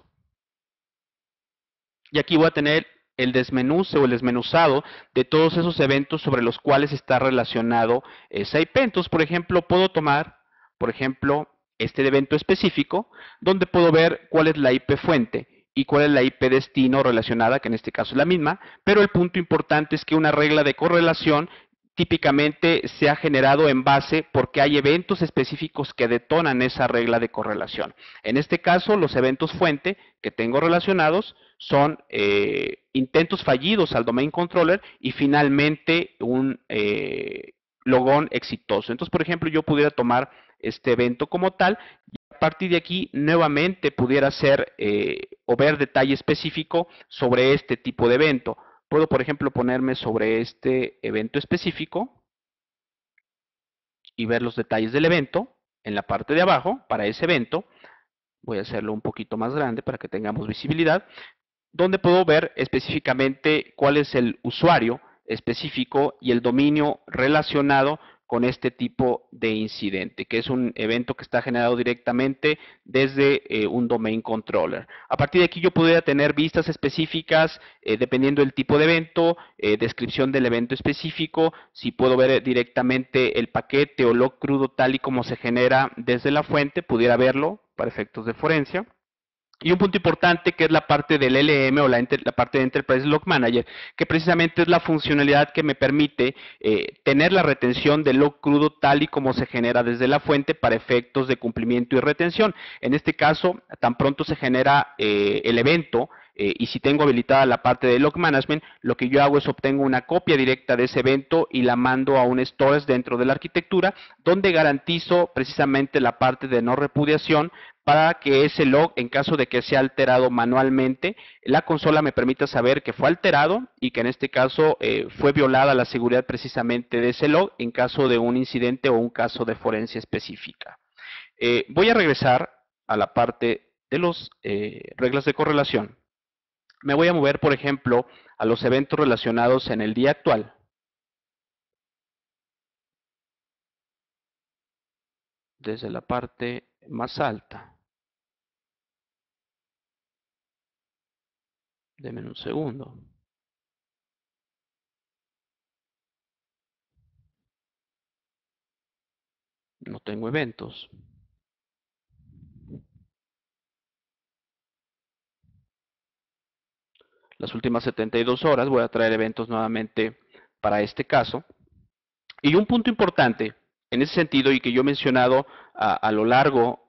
y aquí voy a tener el desmenuce o el desmenuzado de todos esos eventos sobre los cuales está relacionado esa IP. Entonces, por ejemplo, puedo tomar, por ejemplo, este evento específico, donde puedo ver cuál es la IP fuente y cuál es la IP destino relacionada, que en este caso es la misma, pero el punto importante es que una regla de correlación típicamente se ha generado en base porque hay eventos específicos que detonan esa regla de correlación. En este caso, los eventos fuente que tengo relacionados son intentos fallidos al domain controller y finalmente un logón exitoso. Entonces, por ejemplo, yo pudiera tomar este evento como tal y a partir de aquí nuevamente pudiera hacer o ver detalle específico sobre este tipo de evento. Puedo, por ejemplo, ponerme sobre este evento específico y ver los detalles del evento en la parte de abajo para ese evento. Voy a hacerlo un poquito más grande para que tengamos visibilidad, donde puedo ver específicamente cuál es el usuario específico y el dominio relacionado con este tipo de incidente, que es un evento que está generado directamente desde un domain controller. A partir de aquí yo pudiera tener vistas específicas dependiendo del tipo de evento, descripción del evento específico, si puedo ver directamente el paquete o log crudo tal y como se genera desde la fuente, pudiera verlo para efectos de forencia. Y un punto importante que es la parte del LM o la parte de Enterprise Log Manager, que precisamente es la funcionalidad que me permite tener la retención del log crudo tal y como se genera desde la fuente para efectos de cumplimiento y retención. En este caso, tan pronto se genera el evento, y si tengo habilitada la parte de log management, lo que yo hago es obtengo una copia directa de ese evento y la mando a un storage dentro de la arquitectura, donde garantizo precisamente la parte de no repudiación para que ese log, en caso de que sea alterado manualmente, la consola me permita saber que fue alterado y que en este caso fue violada la seguridad precisamente de ese log en caso de un incidente o un caso de forencia específica. Voy a regresar a la parte de las reglas de correlación. Me voy a mover, por ejemplo, a los eventos relacionados en el día actual. Desde la parte más alta. Denme un segundo. No tengo eventos. Las últimas 72 horas voy a traer eventos nuevamente para este caso. Y un punto importante en ese sentido y que yo he mencionado a lo largo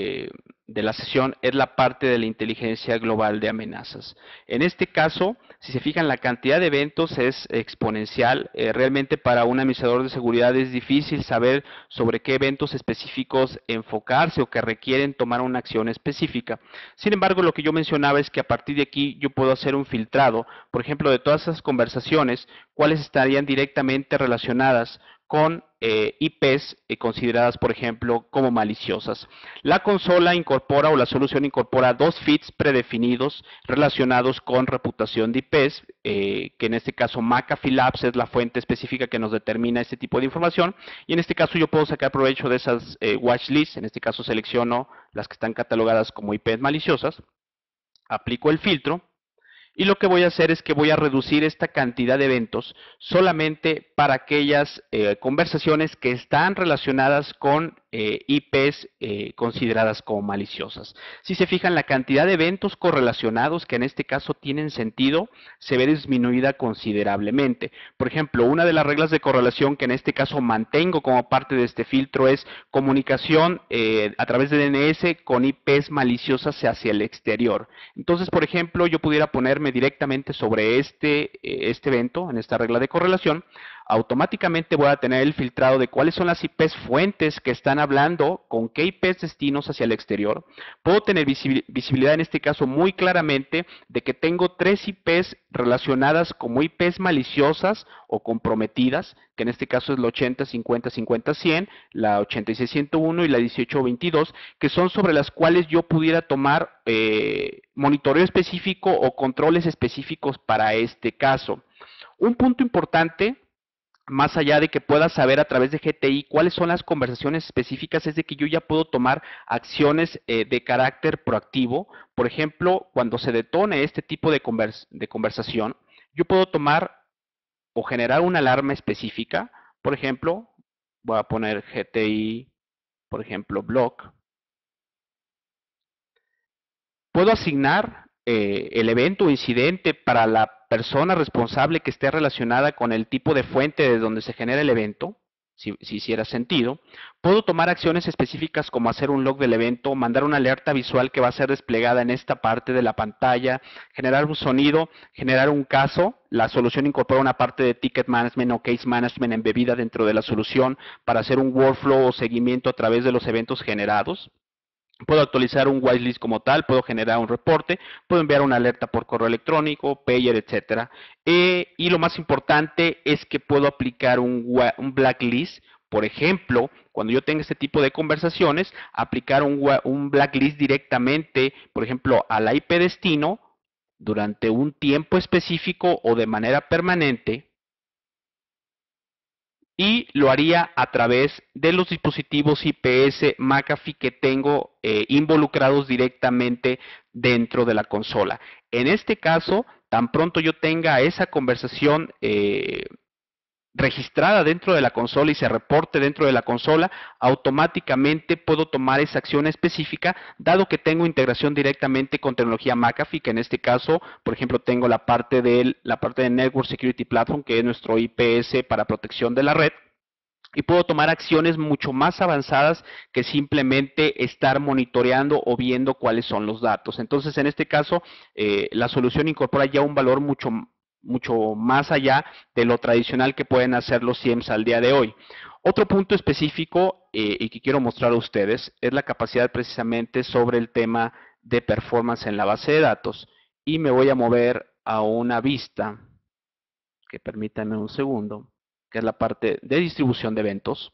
de la sesión es la parte de la inteligencia global de amenazas. En este caso, si se fijan, la cantidad de eventos es exponencial. Realmente para un administrador de seguridad es difícil saber sobre qué eventos específicos enfocarse o que requieren tomar una acción específica. Sin embargo, lo que yo mencionaba es que a partir de aquí yo puedo hacer un filtrado, por ejemplo, de todas esas conversaciones, cuáles estarían directamente relacionadas con IPs consideradas, por ejemplo, como maliciosas. La consola incorpora o la solución incorpora dos feeds predefinidos relacionados con reputación de IPs, que en este caso McAfee Labs es la fuente específica que nos determina este tipo de información, y en este caso yo puedo sacar provecho de esas watch lists. En este caso selecciono las que están catalogadas como IPs maliciosas, aplico el filtro, y lo que voy a hacer es que voy a reducir esta cantidad de eventos solamente para aquellas conversaciones que están relacionadas con IPs consideradas como maliciosas. Si se fijan, la cantidad de eventos correlacionados que en este caso tienen sentido se ve disminuida considerablemente. Por ejemplo, una de las reglas de correlación que en este caso mantengo como parte de este filtro es comunicación a través de DNS con IPs maliciosas hacia el exterior. Entonces, por ejemplo, yo pudiera ponerme directamente sobre este evento, en esta regla de correlación, automáticamente voy a tener el filtrado de cuáles son las IPs fuentes que están hablando, con qué IPs destinos hacia el exterior. Puedo tener visibilidad en este caso muy claramente de que tengo 3 IPs relacionadas como IPs maliciosas o comprometidas, que en este caso es la 80, 50, 50, 100, la 86, 101 y la 18, 22, que son sobre las cuales yo pudiera tomar monitoreo específico o controles específicos para este caso. Un punto importante, más allá de que pueda saber a través de GTI cuáles son las conversaciones específicas, es de que yo ya puedo tomar acciones de carácter proactivo. Por ejemplo, cuando se detone este tipo de conversación, yo puedo tomar o generar una alarma específica. Por ejemplo, voy a poner GTI, por ejemplo, block. Puedo asignar el evento o incidente para la persona responsable que esté relacionada con el tipo de fuente de donde se genera el evento, si hiciera sentido. Puedo tomar acciones específicas como hacer un log del evento, mandar una alerta visual que va a ser desplegada en esta parte de la pantalla, generar un sonido, generar un caso. La solución incorpora una parte de ticket management o case management embebida dentro de la solución para hacer un workflow o seguimiento a través de los eventos generados. Puedo actualizar un whitelist como tal, puedo generar un reporte, puedo enviar una alerta por correo electrónico, pager, etcétera. Y lo más importante es que puedo aplicar un blacklist. Por ejemplo, cuando yo tenga este tipo de conversaciones, aplicar un blacklist directamente, por ejemplo, al IP destino durante un tiempo específico o de manera permanente, y lo haría a través de los dispositivos IPS McAfee que tengo involucrados directamente dentro de la consola. En este caso, tan pronto yo tenga esa conversación registrada dentro de la consola y se reporte dentro de la consola, automáticamente puedo tomar esa acción específica, dado que tengo integración directamente con tecnología McAfee, que en este caso, por ejemplo, tengo la parte de Network Security Platform, que es nuestro IPS para protección de la red, y puedo tomar acciones mucho más avanzadas que simplemente estar monitoreando o viendo cuáles son los datos. Entonces, en este caso, la solución incorpora ya un valor mucho más allá de lo tradicional que pueden hacer los SIEMs al día de hoy. Otro punto específico y que quiero mostrar a ustedes es la capacidad precisamente sobre el tema de performance en la base de datos. Y me voy a mover a una vista, que permítanme un segundo, que es la parte de distribución de eventos.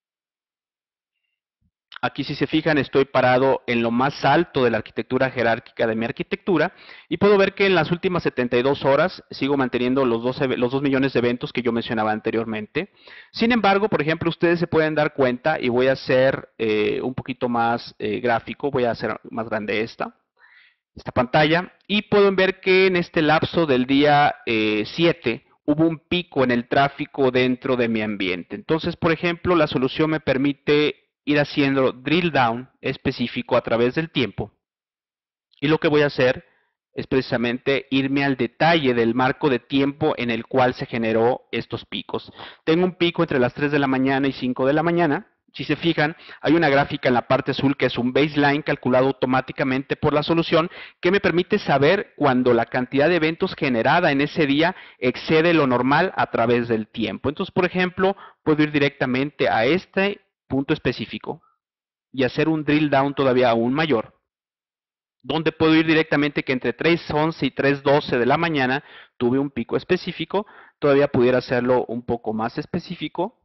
Aquí, si se fijan, estoy parado en lo más alto de la arquitectura jerárquica de mi arquitectura y puedo ver que en las últimas 72 horas sigo manteniendo los 2 millones de eventos que yo mencionaba anteriormente. Sin embargo, por ejemplo, ustedes se pueden dar cuenta, y voy a hacer un poquito más gráfico, voy a hacer más grande esta pantalla, y pueden ver que en este lapso del día 7 hubo un pico en el tráfico dentro de mi ambiente. Entonces, por ejemplo, la solución me permite ir haciendo drill down específico a través del tiempo, y lo que voy a hacer es precisamente irme al detalle del marco de tiempo en el cual se generó estos picos. Tengo un pico entre las 3 de la mañana y 5 de la mañana. Si se fijan, hay una gráfica en la parte azul que es un baseline calculado automáticamente por la solución que me permite saber cuando la cantidad de eventos generada en ese día excede lo normal a través del tiempo. Entonces, por ejemplo, puedo ir directamente a este punto específico y hacer un drill down todavía aún mayor, donde puedo ir directamente que entre 3:11 y 3:12 de la mañana tuve un pico específico. Todavía pudiera hacerlo un poco más específico,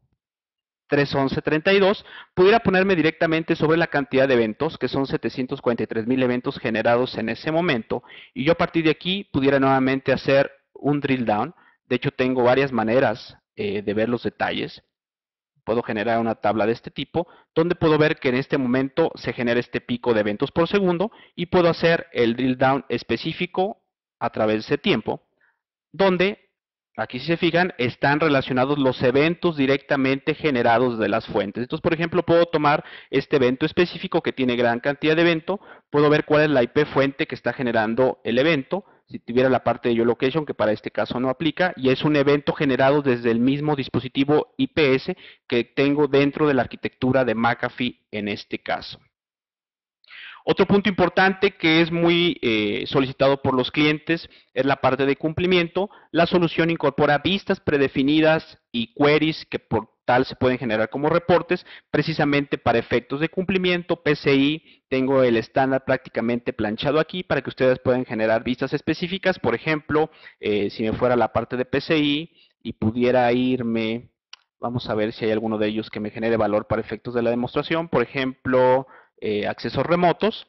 3:11:32, pudiera ponerme directamente sobre la cantidad de eventos, que son 743,000 eventos generados en ese momento, y yo a partir de aquí pudiera nuevamente hacer un drill down. De hecho, tengo varias maneras de ver los detalles. Puedo generar una tabla de este tipo, donde puedo ver que en este momento se genera este pico de eventos por segundo, y puedo hacer el drill down específico a través de ese tiempo, donde, aquí si se fijan, están relacionados los eventos directamente generados de las fuentes. Entonces, por ejemplo, puedo tomar este evento específico que tiene gran cantidad de evento, puedo ver cuál es la IP fuente que está generando el evento, si tuviera la parte de geolocation, que para este caso no aplica, y es un evento generado desde el mismo dispositivo IPS que tengo dentro de la arquitectura de McAfee en este caso. Otro punto importante que es muy solicitado por los clientes es la parte de cumplimiento. La solución incorpora vistas predefinidas y queries que por tal se pueden generar como reportes, precisamente para efectos de cumplimiento. PCI, tengo el estándar prácticamente planchado aquí para que ustedes puedan generar vistas específicas. Por ejemplo, si me fuera a la parte de PCI y pudiera irme, vamos a ver si hay alguno de ellos que me genere valor para efectos de la demostración. Por ejemplo, accesos remotos.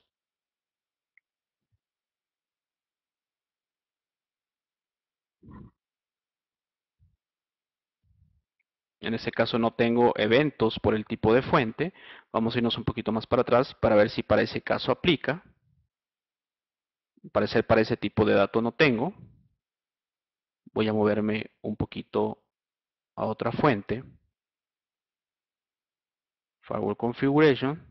En este caso no tengo eventos por el tipo de fuente. Vamos a irnos un poquito más para atrás para ver si para ese caso aplica. Parecer para ese tipo de dato no tengo. Voy a moverme un poquito a otra fuente. Firewall Configuration.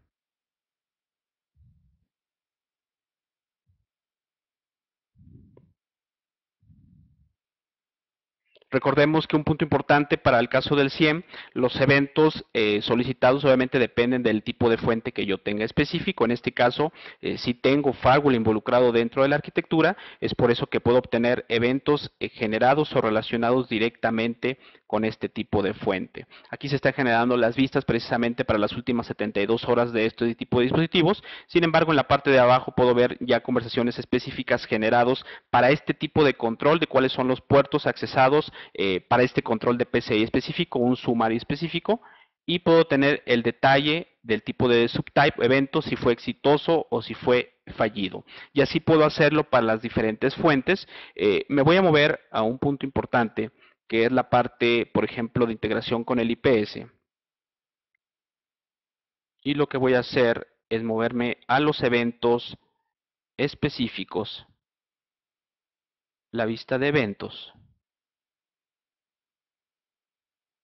Recordemos que un punto importante para el caso del SIEM, los eventos solicitados obviamente dependen del tipo de fuente que yo tenga específico. En este caso, si tengo firewall involucrado dentro de la arquitectura, es por eso que puedo obtener eventos generados o relacionados directamente con este tipo de fuente. Aquí se están generando las vistas precisamente para las últimas 72 horas de este tipo de dispositivos. Sin embargo, en la parte de abajo puedo ver ya conversaciones específicas generados para este tipo de control de cuáles son los puertos accesados para este control de PCI específico, un summary específico, y puedo tener el detalle del tipo de subtype evento, si fue exitoso o si fue fallido. Y así puedo hacerlo para las diferentes fuentes. Me voy a mover a un punto importante, que es la parte, por ejemplo, de integración con el IPS. Y lo que voy a hacer es moverme a los eventos específicos, la vista de eventos.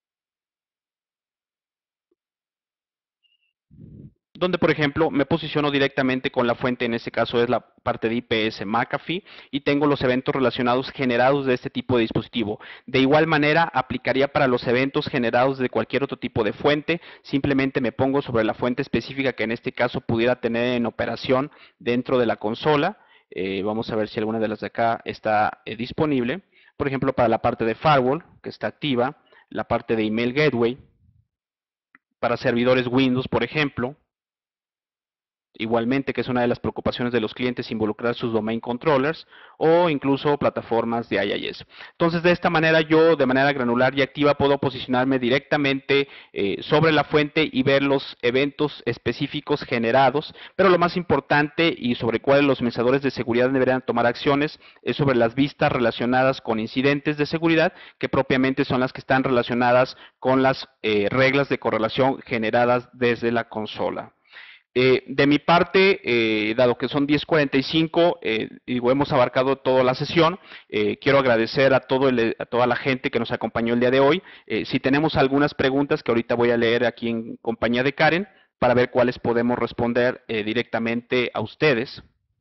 donde por ejemplo me posiciono directamente con la fuente, en este caso es la parte de IPS McAfee, y tengo los eventos relacionados generados de este tipo de dispositivo. De igual manera aplicaría para los eventos generados de cualquier otro tipo de fuente, simplemente me pongo sobre la fuente específica que en este caso pudiera tener en operación dentro de la consola. Vamos a ver si alguna de las de acá está disponible. Por ejemplo, para la parte de firewall, que está activa, la parte de email gateway, para servidores Windows, por ejemplo, igualmente, que es una de las preocupaciones de los clientes, involucrar sus domain controllers o incluso plataformas de IIS. Entonces, de esta manera yo, de manera granular y activa, puedo posicionarme directamente sobre la fuente y ver los eventos específicos generados, pero lo más importante y sobre cuáles los administradores de seguridad deberían tomar acciones es sobre las vistas relacionadas con incidentes de seguridad, que propiamente son las que están relacionadas con las reglas de correlación generadas desde la consola. De mi parte, dado que son 10:45, digo, hemos abarcado toda la sesión, quiero agradecer a toda la gente que nos acompañó el día de hoy. Si tenemos algunas preguntas que ahorita voy a leer aquí en compañía de Karen, para ver cuáles podemos responder directamente a ustedes.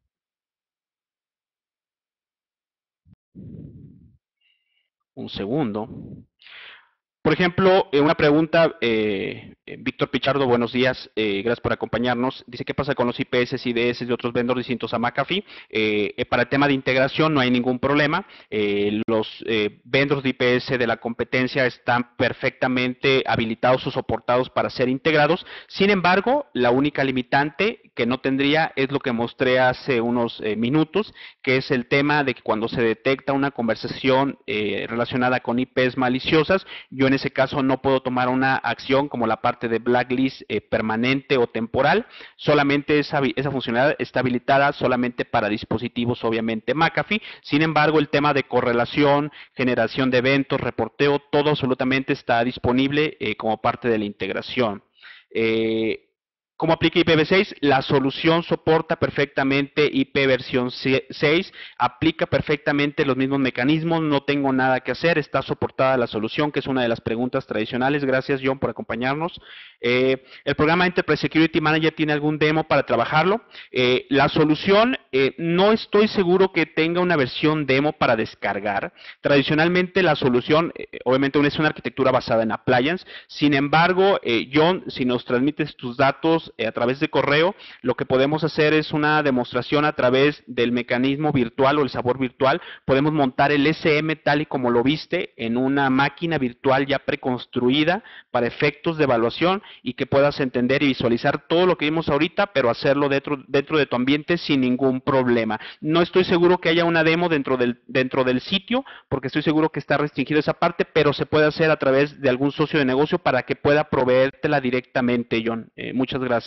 Un segundo. Por ejemplo, una pregunta, Víctor Pichardo, buenos días, gracias por acompañarnos. Dice, ¿qué pasa con los IPS, IDS de otros vendors distintos a McAfee? Para el tema de integración no hay ningún problema. Los vendors de IPS de la competencia están perfectamente habilitados o soportados para ser integrados. Sin embargo, la única limitante que no tendría es lo que mostré hace unos minutos, que es el tema de que cuando se detecta una conversación relacionada con IPs maliciosas, yo en ese caso no puedo tomar una acción como la parte de blacklist permanente o temporal. Solamente esa funcionalidad está habilitada solamente para dispositivos obviamente McAfee. Sin embargo, el tema de correlación, generación de eventos, reporteo, todo absolutamente está disponible como parte de la integración. ¿Cómo aplica IPv6? La solución soporta perfectamente IP versión 6, aplica perfectamente los mismos mecanismos, no tengo nada que hacer, está soportada la solución, que es una de las preguntas tradicionales. Gracias, John, por acompañarnos. ¿El programa Enterprise Security Manager tiene algún demo para trabajarlo? La solución, no estoy seguro que tenga una versión demo para descargar. Tradicionalmente la solución, obviamente es una arquitectura basada en appliance. Sin embargo, John, si nos transmites tus datos a través de correo, lo que podemos hacer es una demostración a través del mecanismo virtual o el sabor virtual. Podemos montar el SM tal y como lo viste en una máquina virtual ya preconstruida para efectos de evaluación y que puedas entender y visualizar todo lo que vimos ahorita, pero hacerlo dentro de tu ambiente sin ningún problema. No estoy seguro que haya una demo dentro del sitio, porque estoy seguro que está restringido esa parte, pero se puede hacer a través de algún socio de negocio para que pueda proveértela directamente, John. Muchas gracias.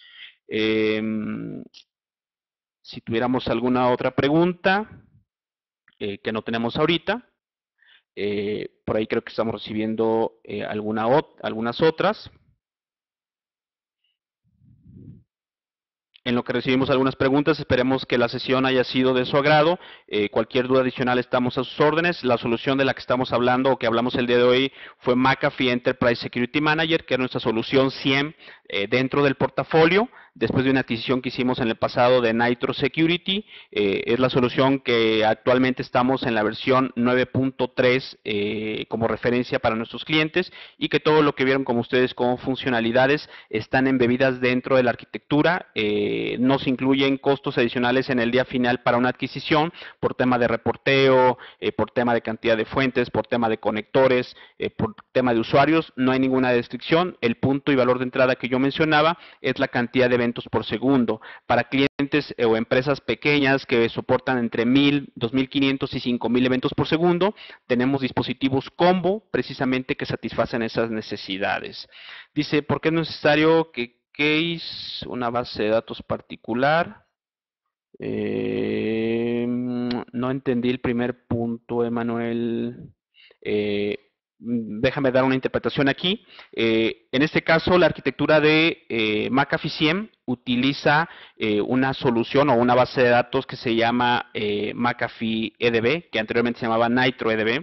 Si tuviéramos alguna otra pregunta que no tenemos ahorita, por ahí creo que estamos recibiendo algunas otras. En lo que recibimos algunas preguntas, esperemos que la sesión haya sido de su agrado. Cualquier duda adicional estamos a sus órdenes. La solución de la que estamos hablando o que hablamos el día de hoy fue McAfee Enterprise Security Manager, que es nuestra solución SIEM dentro del portafolio. Después de una adquisición que hicimos en el pasado de Nitro Security, es la solución que actualmente estamos en la versión 9.3 como referencia para nuestros clientes, y que todo lo que vieron como ustedes como funcionalidades están embebidas dentro de la arquitectura. No se incluyen costos adicionales en el día final para una adquisición por tema de reporteo, por tema de cantidad de fuentes, por tema de conectores, por tema de usuarios. No hay ninguna restricción. El punto y valor de entrada que yo mencionaba es la cantidad de eventos por segundo. Para clientes o empresas pequeñas que soportan entre 1000, 2500 y 5000 eventos por segundo, tenemos dispositivos combo precisamente que satisfacen esas necesidades. Dice, ¿por qué es necesario que case una base de datos particular? No entendí el primer punto, Emanuel. Déjame dar una interpretación aquí. En este caso, la arquitectura de McAfee SIEM utiliza una solución o una base de datos que se llama McAfee EDB, que anteriormente se llamaba Nitro EDB,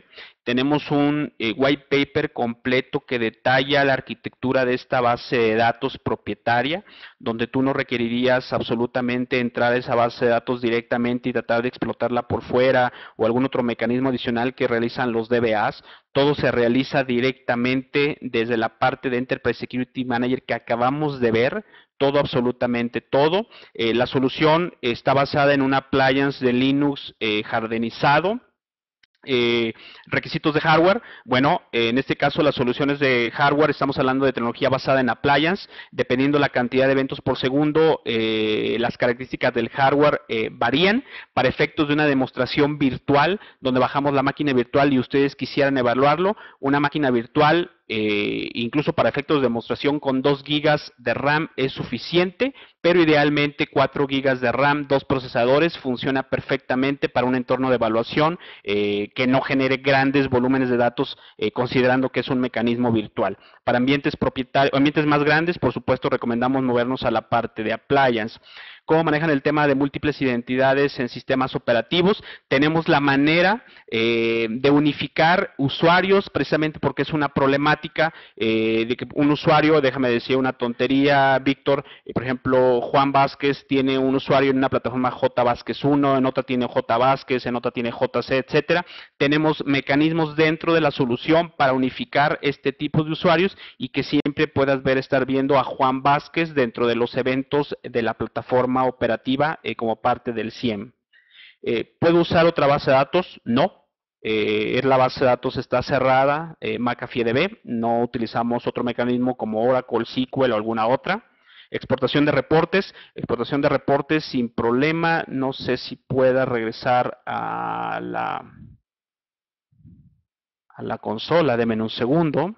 tenemos un white paper completo que detalla la arquitectura de esta base de datos propietaria, donde tú no requerirías absolutamente entrar a esa base de datos directamente y tratar de explotarla por fuera o algún otro mecanismo adicional que realizan los DBAs. Todo se realiza directamente desde la parte de Enterprise Security Manager que acabamos de ver, todo, absolutamente todo. La solución está basada en un appliance de Linux hardenizado. Requisitos de hardware, bueno, en este caso las soluciones de hardware, estamos hablando de tecnología basada en appliance, dependiendo la cantidad de eventos por segundo, las características del hardware varían. Para efectos de una demostración virtual, donde bajamos la máquina virtual y ustedes quisieran evaluarlo, una máquina virtual, incluso para efectos de demostración, con 2 gigas de RAM es suficiente, pero idealmente 4 gigas de RAM, 2 procesadores, funciona perfectamente para un entorno de evaluación que no genere grandes volúmenes de datos, considerando que es un mecanismo virtual. Para ambientes propietarios, ambientes más grandes, por supuesto, recomendamos movernos a la parte de appliance. ¿Cómo manejan el tema de múltiples identidades en sistemas operativos? Tenemos la manera de unificar usuarios, precisamente porque es una problemática de que un usuario, déjame decir una tontería, Víctor, por ejemplo, Juan Vázquez tiene un usuario en una plataforma J Vázquez 1, en otra tiene J Vázquez, en otra tiene JC, etcétera. Tenemos mecanismos dentro de la solución para unificar este tipo de usuarios y que siempre puedas estar viendo a Juan Vázquez dentro de los eventos de la plataforma operativa como parte del SIEM. ¿Puedo usar otra base de datos? No. La base de datos está cerrada, McAfee-DB, no utilizamos otro mecanismo como Oracle, SQL o alguna otra. Exportación de reportes sin problema. No sé si pueda regresar a la consola, denme un segundo.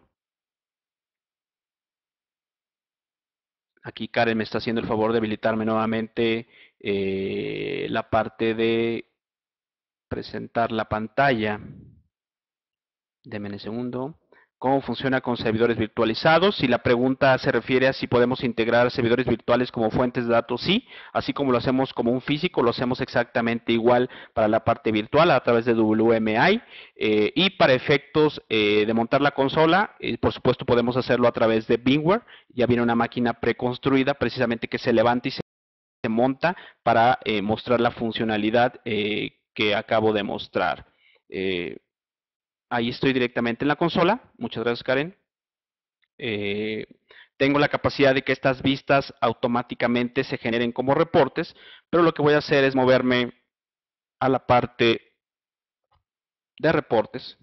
Aquí Karen me está haciendo el favor de habilitarme nuevamente la parte de presentar la pantalla. Denme un segundo. ¿Cómo funciona con servidores virtualizados? Si la pregunta se refiere a si podemos integrar servidores virtuales como fuentes de datos, sí. Así como lo hacemos como un físico, lo hacemos exactamente igual para la parte virtual a través de WMI. Y para efectos de montar la consola, por supuesto podemos hacerlo a través de VMware. Ya viene una máquina preconstruida precisamente que se levanta y se monta para mostrar la funcionalidad que acabo de mostrar. Ahí estoy directamente en la consola. Muchas gracias, Karen. Tengo la capacidad de que estas vistas automáticamente se generen como reportes, pero lo que voy a hacer es moverme a la parte de reportes.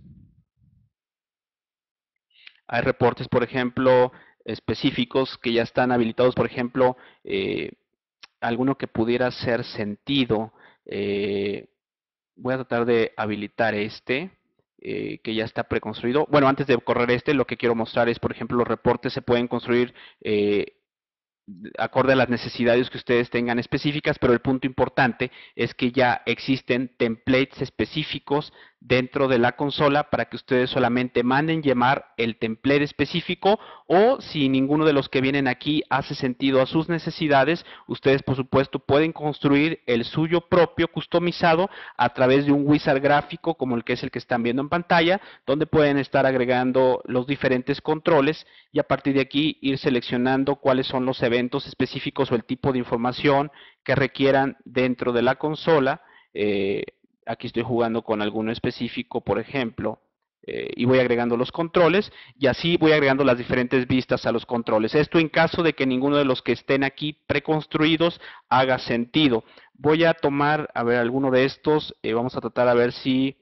Hay reportes, por ejemplo, específicos que ya están habilitados, por ejemplo, alguno que pudiera hacer sentido. Voy a tratar de habilitar este. Que ya está preconstruido. Bueno, antes de correr lo que quiero mostrar es, por ejemplo, los reportes se pueden construir acorde a las necesidades que ustedes tengan específicas, pero el punto importante es que ya existen templates específicos dentro de la consola para que ustedes solamente manden llamar el template específico, o si ninguno de los que vienen aquí hace sentido a sus necesidades, ustedes por supuesto pueden construir el suyo propio customizado a través de un wizard gráfico como el que es el que están viendo en pantalla, donde pueden estar agregando los diferentes controles y a partir de aquí ir seleccionando cuáles son los eventos específicos o el tipo de información que requieran dentro de la consola. Aquí estoy jugando con alguno específico, por ejemplo, y voy agregando los controles, y así voy agregando las diferentes vistas a los controles. Esto en caso de que ninguno de los que estén aquí preconstruidos haga sentido. Voy a tomar, a ver, alguno de estos, vamos a tratar a ver si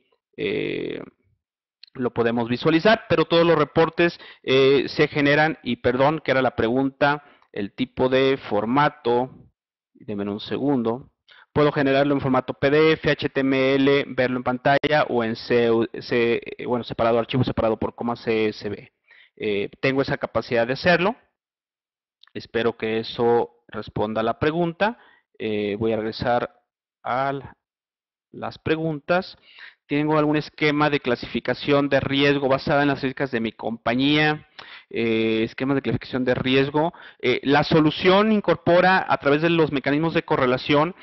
lo podemos visualizar, pero todos los reportes se generan, y perdón, que era la pregunta, el tipo de formato, denme un segundo. Puedo generarlo en formato PDF, HTML, verlo en pantalla o en bueno, separado, archivo separado por coma CSV. Tengo esa capacidad de hacerlo. Espero que eso responda a la pregunta. Voy a regresar a las preguntas. tengo algún esquema de clasificación de riesgo basada en las estadísticas de mi compañía, esquemas de clasificación de riesgo. La solución incorpora a través de los mecanismos de correlación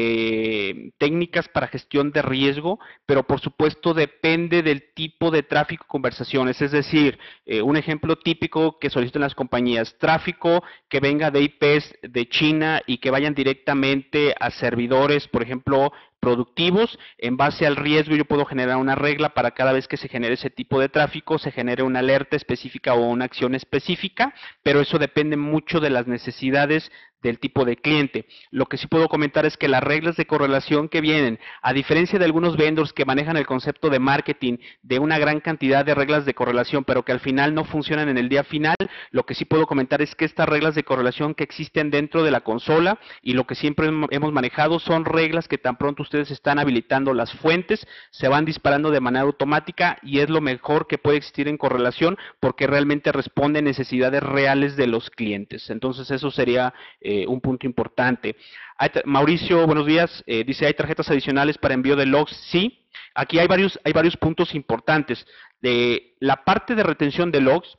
técnicas para gestión de riesgo, pero por supuesto depende del tipo de tráfico y conversaciones. Es decir, un ejemplo típico que solicitan las compañías, tráfico que venga de IPs de China y que vayan directamente a servidores, por ejemplo, productivos. En base al riesgo yo puedo generar una regla para cada vez que se genere ese tipo de tráfico, se genere una alerta específica o una acción específica, pero eso depende mucho de las necesidades del tipo de cliente. Lo que sí puedo comentar es que las reglas de correlación que vienen, a diferencia de algunos vendors que manejan el concepto de marketing de una gran cantidad de reglas de correlación, pero que al final no funcionan en el día final, lo que sí puedo comentar es que estas reglas de correlación que existen dentro de la consola y lo que siempre hemos manejado son reglas que tan pronto ustedes están habilitando las fuentes, se van disparando de manera automática y es lo mejor que puede existir en correlación porque realmente responde a necesidades reales de los clientes. Entonces eso sería un punto importante. Mauricio, buenos días. Dice, ¿hay tarjetas adicionales para envío de logs? Sí. Aquí hay varios puntos importantes. La parte de retención de logs,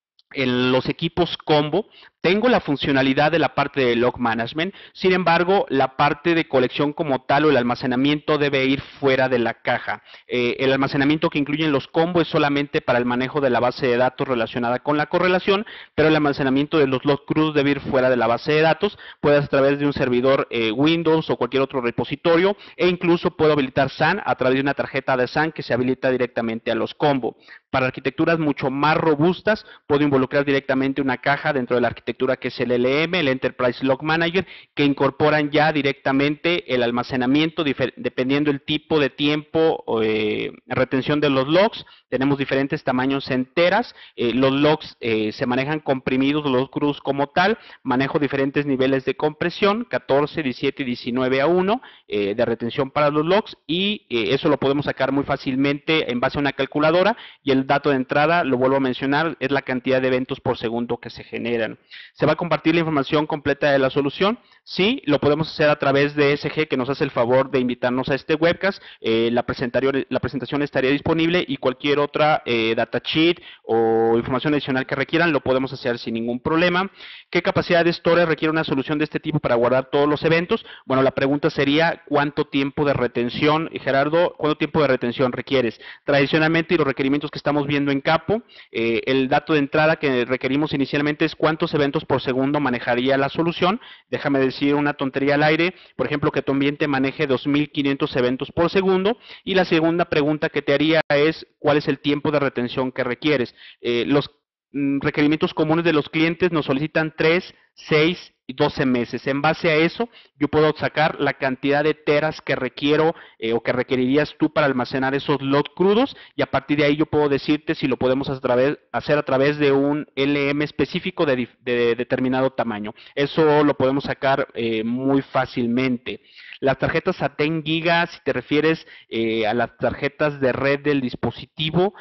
en los equipos combo, tengo la funcionalidad de la parte de log management, sin embargo, la parte de colección como tal o el almacenamiento debe ir fuera de la caja. El almacenamiento que incluyen los combos es solamente para el manejo de la base de datos relacionada con la correlación, pero el almacenamiento de los logs crudos debe ir fuera de la base de datos, puede ser a través de un servidor Windows o cualquier otro repositorio, e incluso puedo habilitar SAN a través de una tarjeta de SAN que se habilita directamente a los combos. Para arquitecturas mucho más robustas, puedo involucrar directamente una caja dentro de la arquitectura que es el LM, el Enterprise Log Manager, que incorporan ya directamente el almacenamiento, dependiendo del tipo de tiempo o retención de los logs. Tenemos diferentes tamaños en teras, los logs se manejan comprimidos, los crudos como tal, manejo diferentes niveles de compresión, 14, 17 y 19 a 1 de retención para los logs, y eso lo podemos sacar muy fácilmente en base a una calculadora, y el dato de entrada, lo vuelvo a mencionar, es la cantidad de eventos por segundo que se generan. ¿Se va a compartir la información completa de la solución? Sí, lo podemos hacer a través de SG, que nos hace el favor de invitarnos a este webcast. La presentación estaría disponible y cualquier otra datasheet o información adicional que requieran lo podemos hacer sin ningún problema. ¿Qué capacidad de storage requiere una solución de este tipo para guardar todos los eventos? Bueno, la pregunta sería ¿cuánto tiempo de retención? Gerardo, ¿cuánto tiempo de retención requieres? Tradicionalmente, y los requerimientos que estamos viendo en Capo, el dato de entrada que requerimos inicialmente es cuántos eventos por segundo manejaría la solución. Déjame decir una tontería al aire, por ejemplo, que tu ambiente maneje 2500 eventos por segundo, y la segunda pregunta que te haría es ¿cuál es el tiempo de retención que requieres? Los requerimientos comunes de los clientes nos solicitan 3, 6 y 12 meses. En base a eso, yo puedo sacar la cantidad de teras que requiero o que requerirías tú para almacenar esos logs crudos, y a partir de ahí yo puedo decirte si lo podemos hacer a través de un LM específico de determinado tamaño. Eso lo podemos sacar muy fácilmente. Las tarjetas a 10 gigas, si te refieres a las tarjetas de red del dispositivo,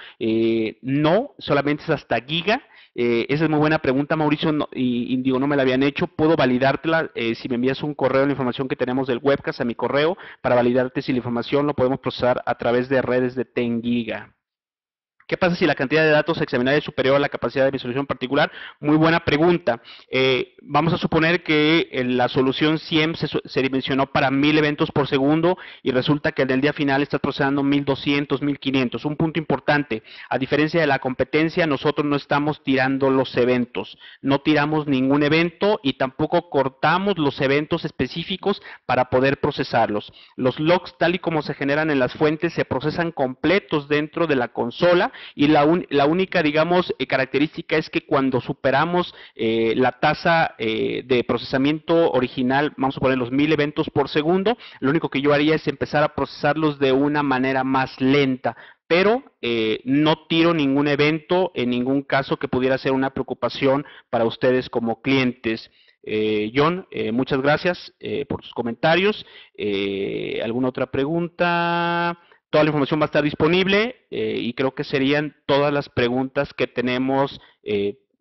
no, solamente es hasta giga. Esa es muy buena pregunta, Mauricio, y digo, no me la habían hecho. Puedo validártela si me envías un correo, la información que tenemos del webcast a mi correo, para validarte si la información lo podemos procesar a través de redes de 10 giga. ¿Qué pasa si la cantidad de datos a examinar es superior a la capacidad de mi solución particular? Muy buena pregunta. Vamos a suponer que la solución SIEM se dimensionó para 1000 eventos por segundo y resulta que en el día final estás procesando 1200, 1500. Un punto importante, a diferencia de la competencia, nosotros no estamos tirando los eventos. No tiramos ningún evento y tampoco cortamos los eventos específicos para poder procesarlos. Los logs, tal y como se generan en las fuentes, se procesan completos dentro de la consola, y la única, digamos, característica es que cuando superamos la tasa de procesamiento original, vamos a poner los 1000 eventos por segundo, lo único que yo haría es empezar a procesarlos de una manera más lenta, pero no tiro ningún evento en ningún caso que pudiera ser una preocupación para ustedes como clientes. John, muchas gracias por tus comentarios. ¿Alguna otra pregunta? Toda la información va a estar disponible y creo que serían todas las preguntas que tenemos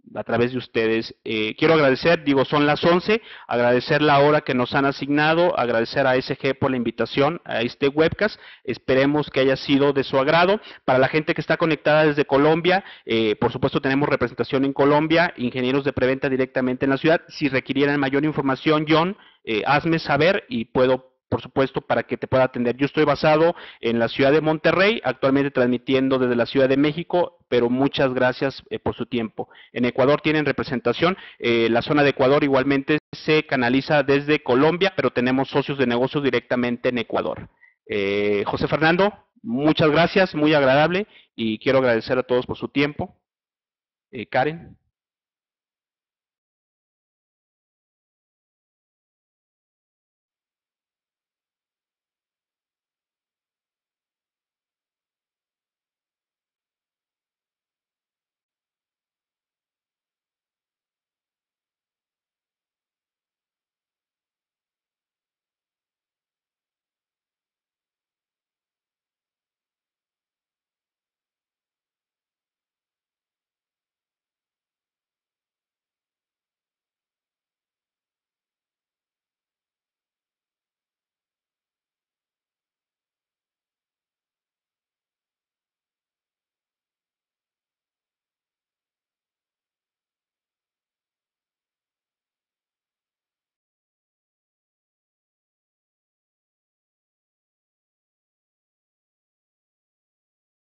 a través de ustedes. Quiero agradecer, digo, son las 11, agradecer la hora que nos han asignado, agradecer a SG por la invitación a este webcast, esperemos que haya sido de su agrado. Para la gente que está conectada desde Colombia, por supuesto tenemos representación en Colombia, ingenieros de preventa directamente en la ciudad. Si requirieran mayor información, John, hazme saber y puedo, por supuesto, para que te pueda atender. Yo estoy basado en la ciudad de Monterrey, actualmente transmitiendo desde la Ciudad de México, pero muchas gracias por su tiempo. En Ecuador tienen representación, la zona de Ecuador igualmente se canaliza desde Colombia, pero tenemos socios de negocios directamente en Ecuador. José Fernando, muchas gracias, muy agradable, y quiero agradecer a todos por su tiempo. Karen.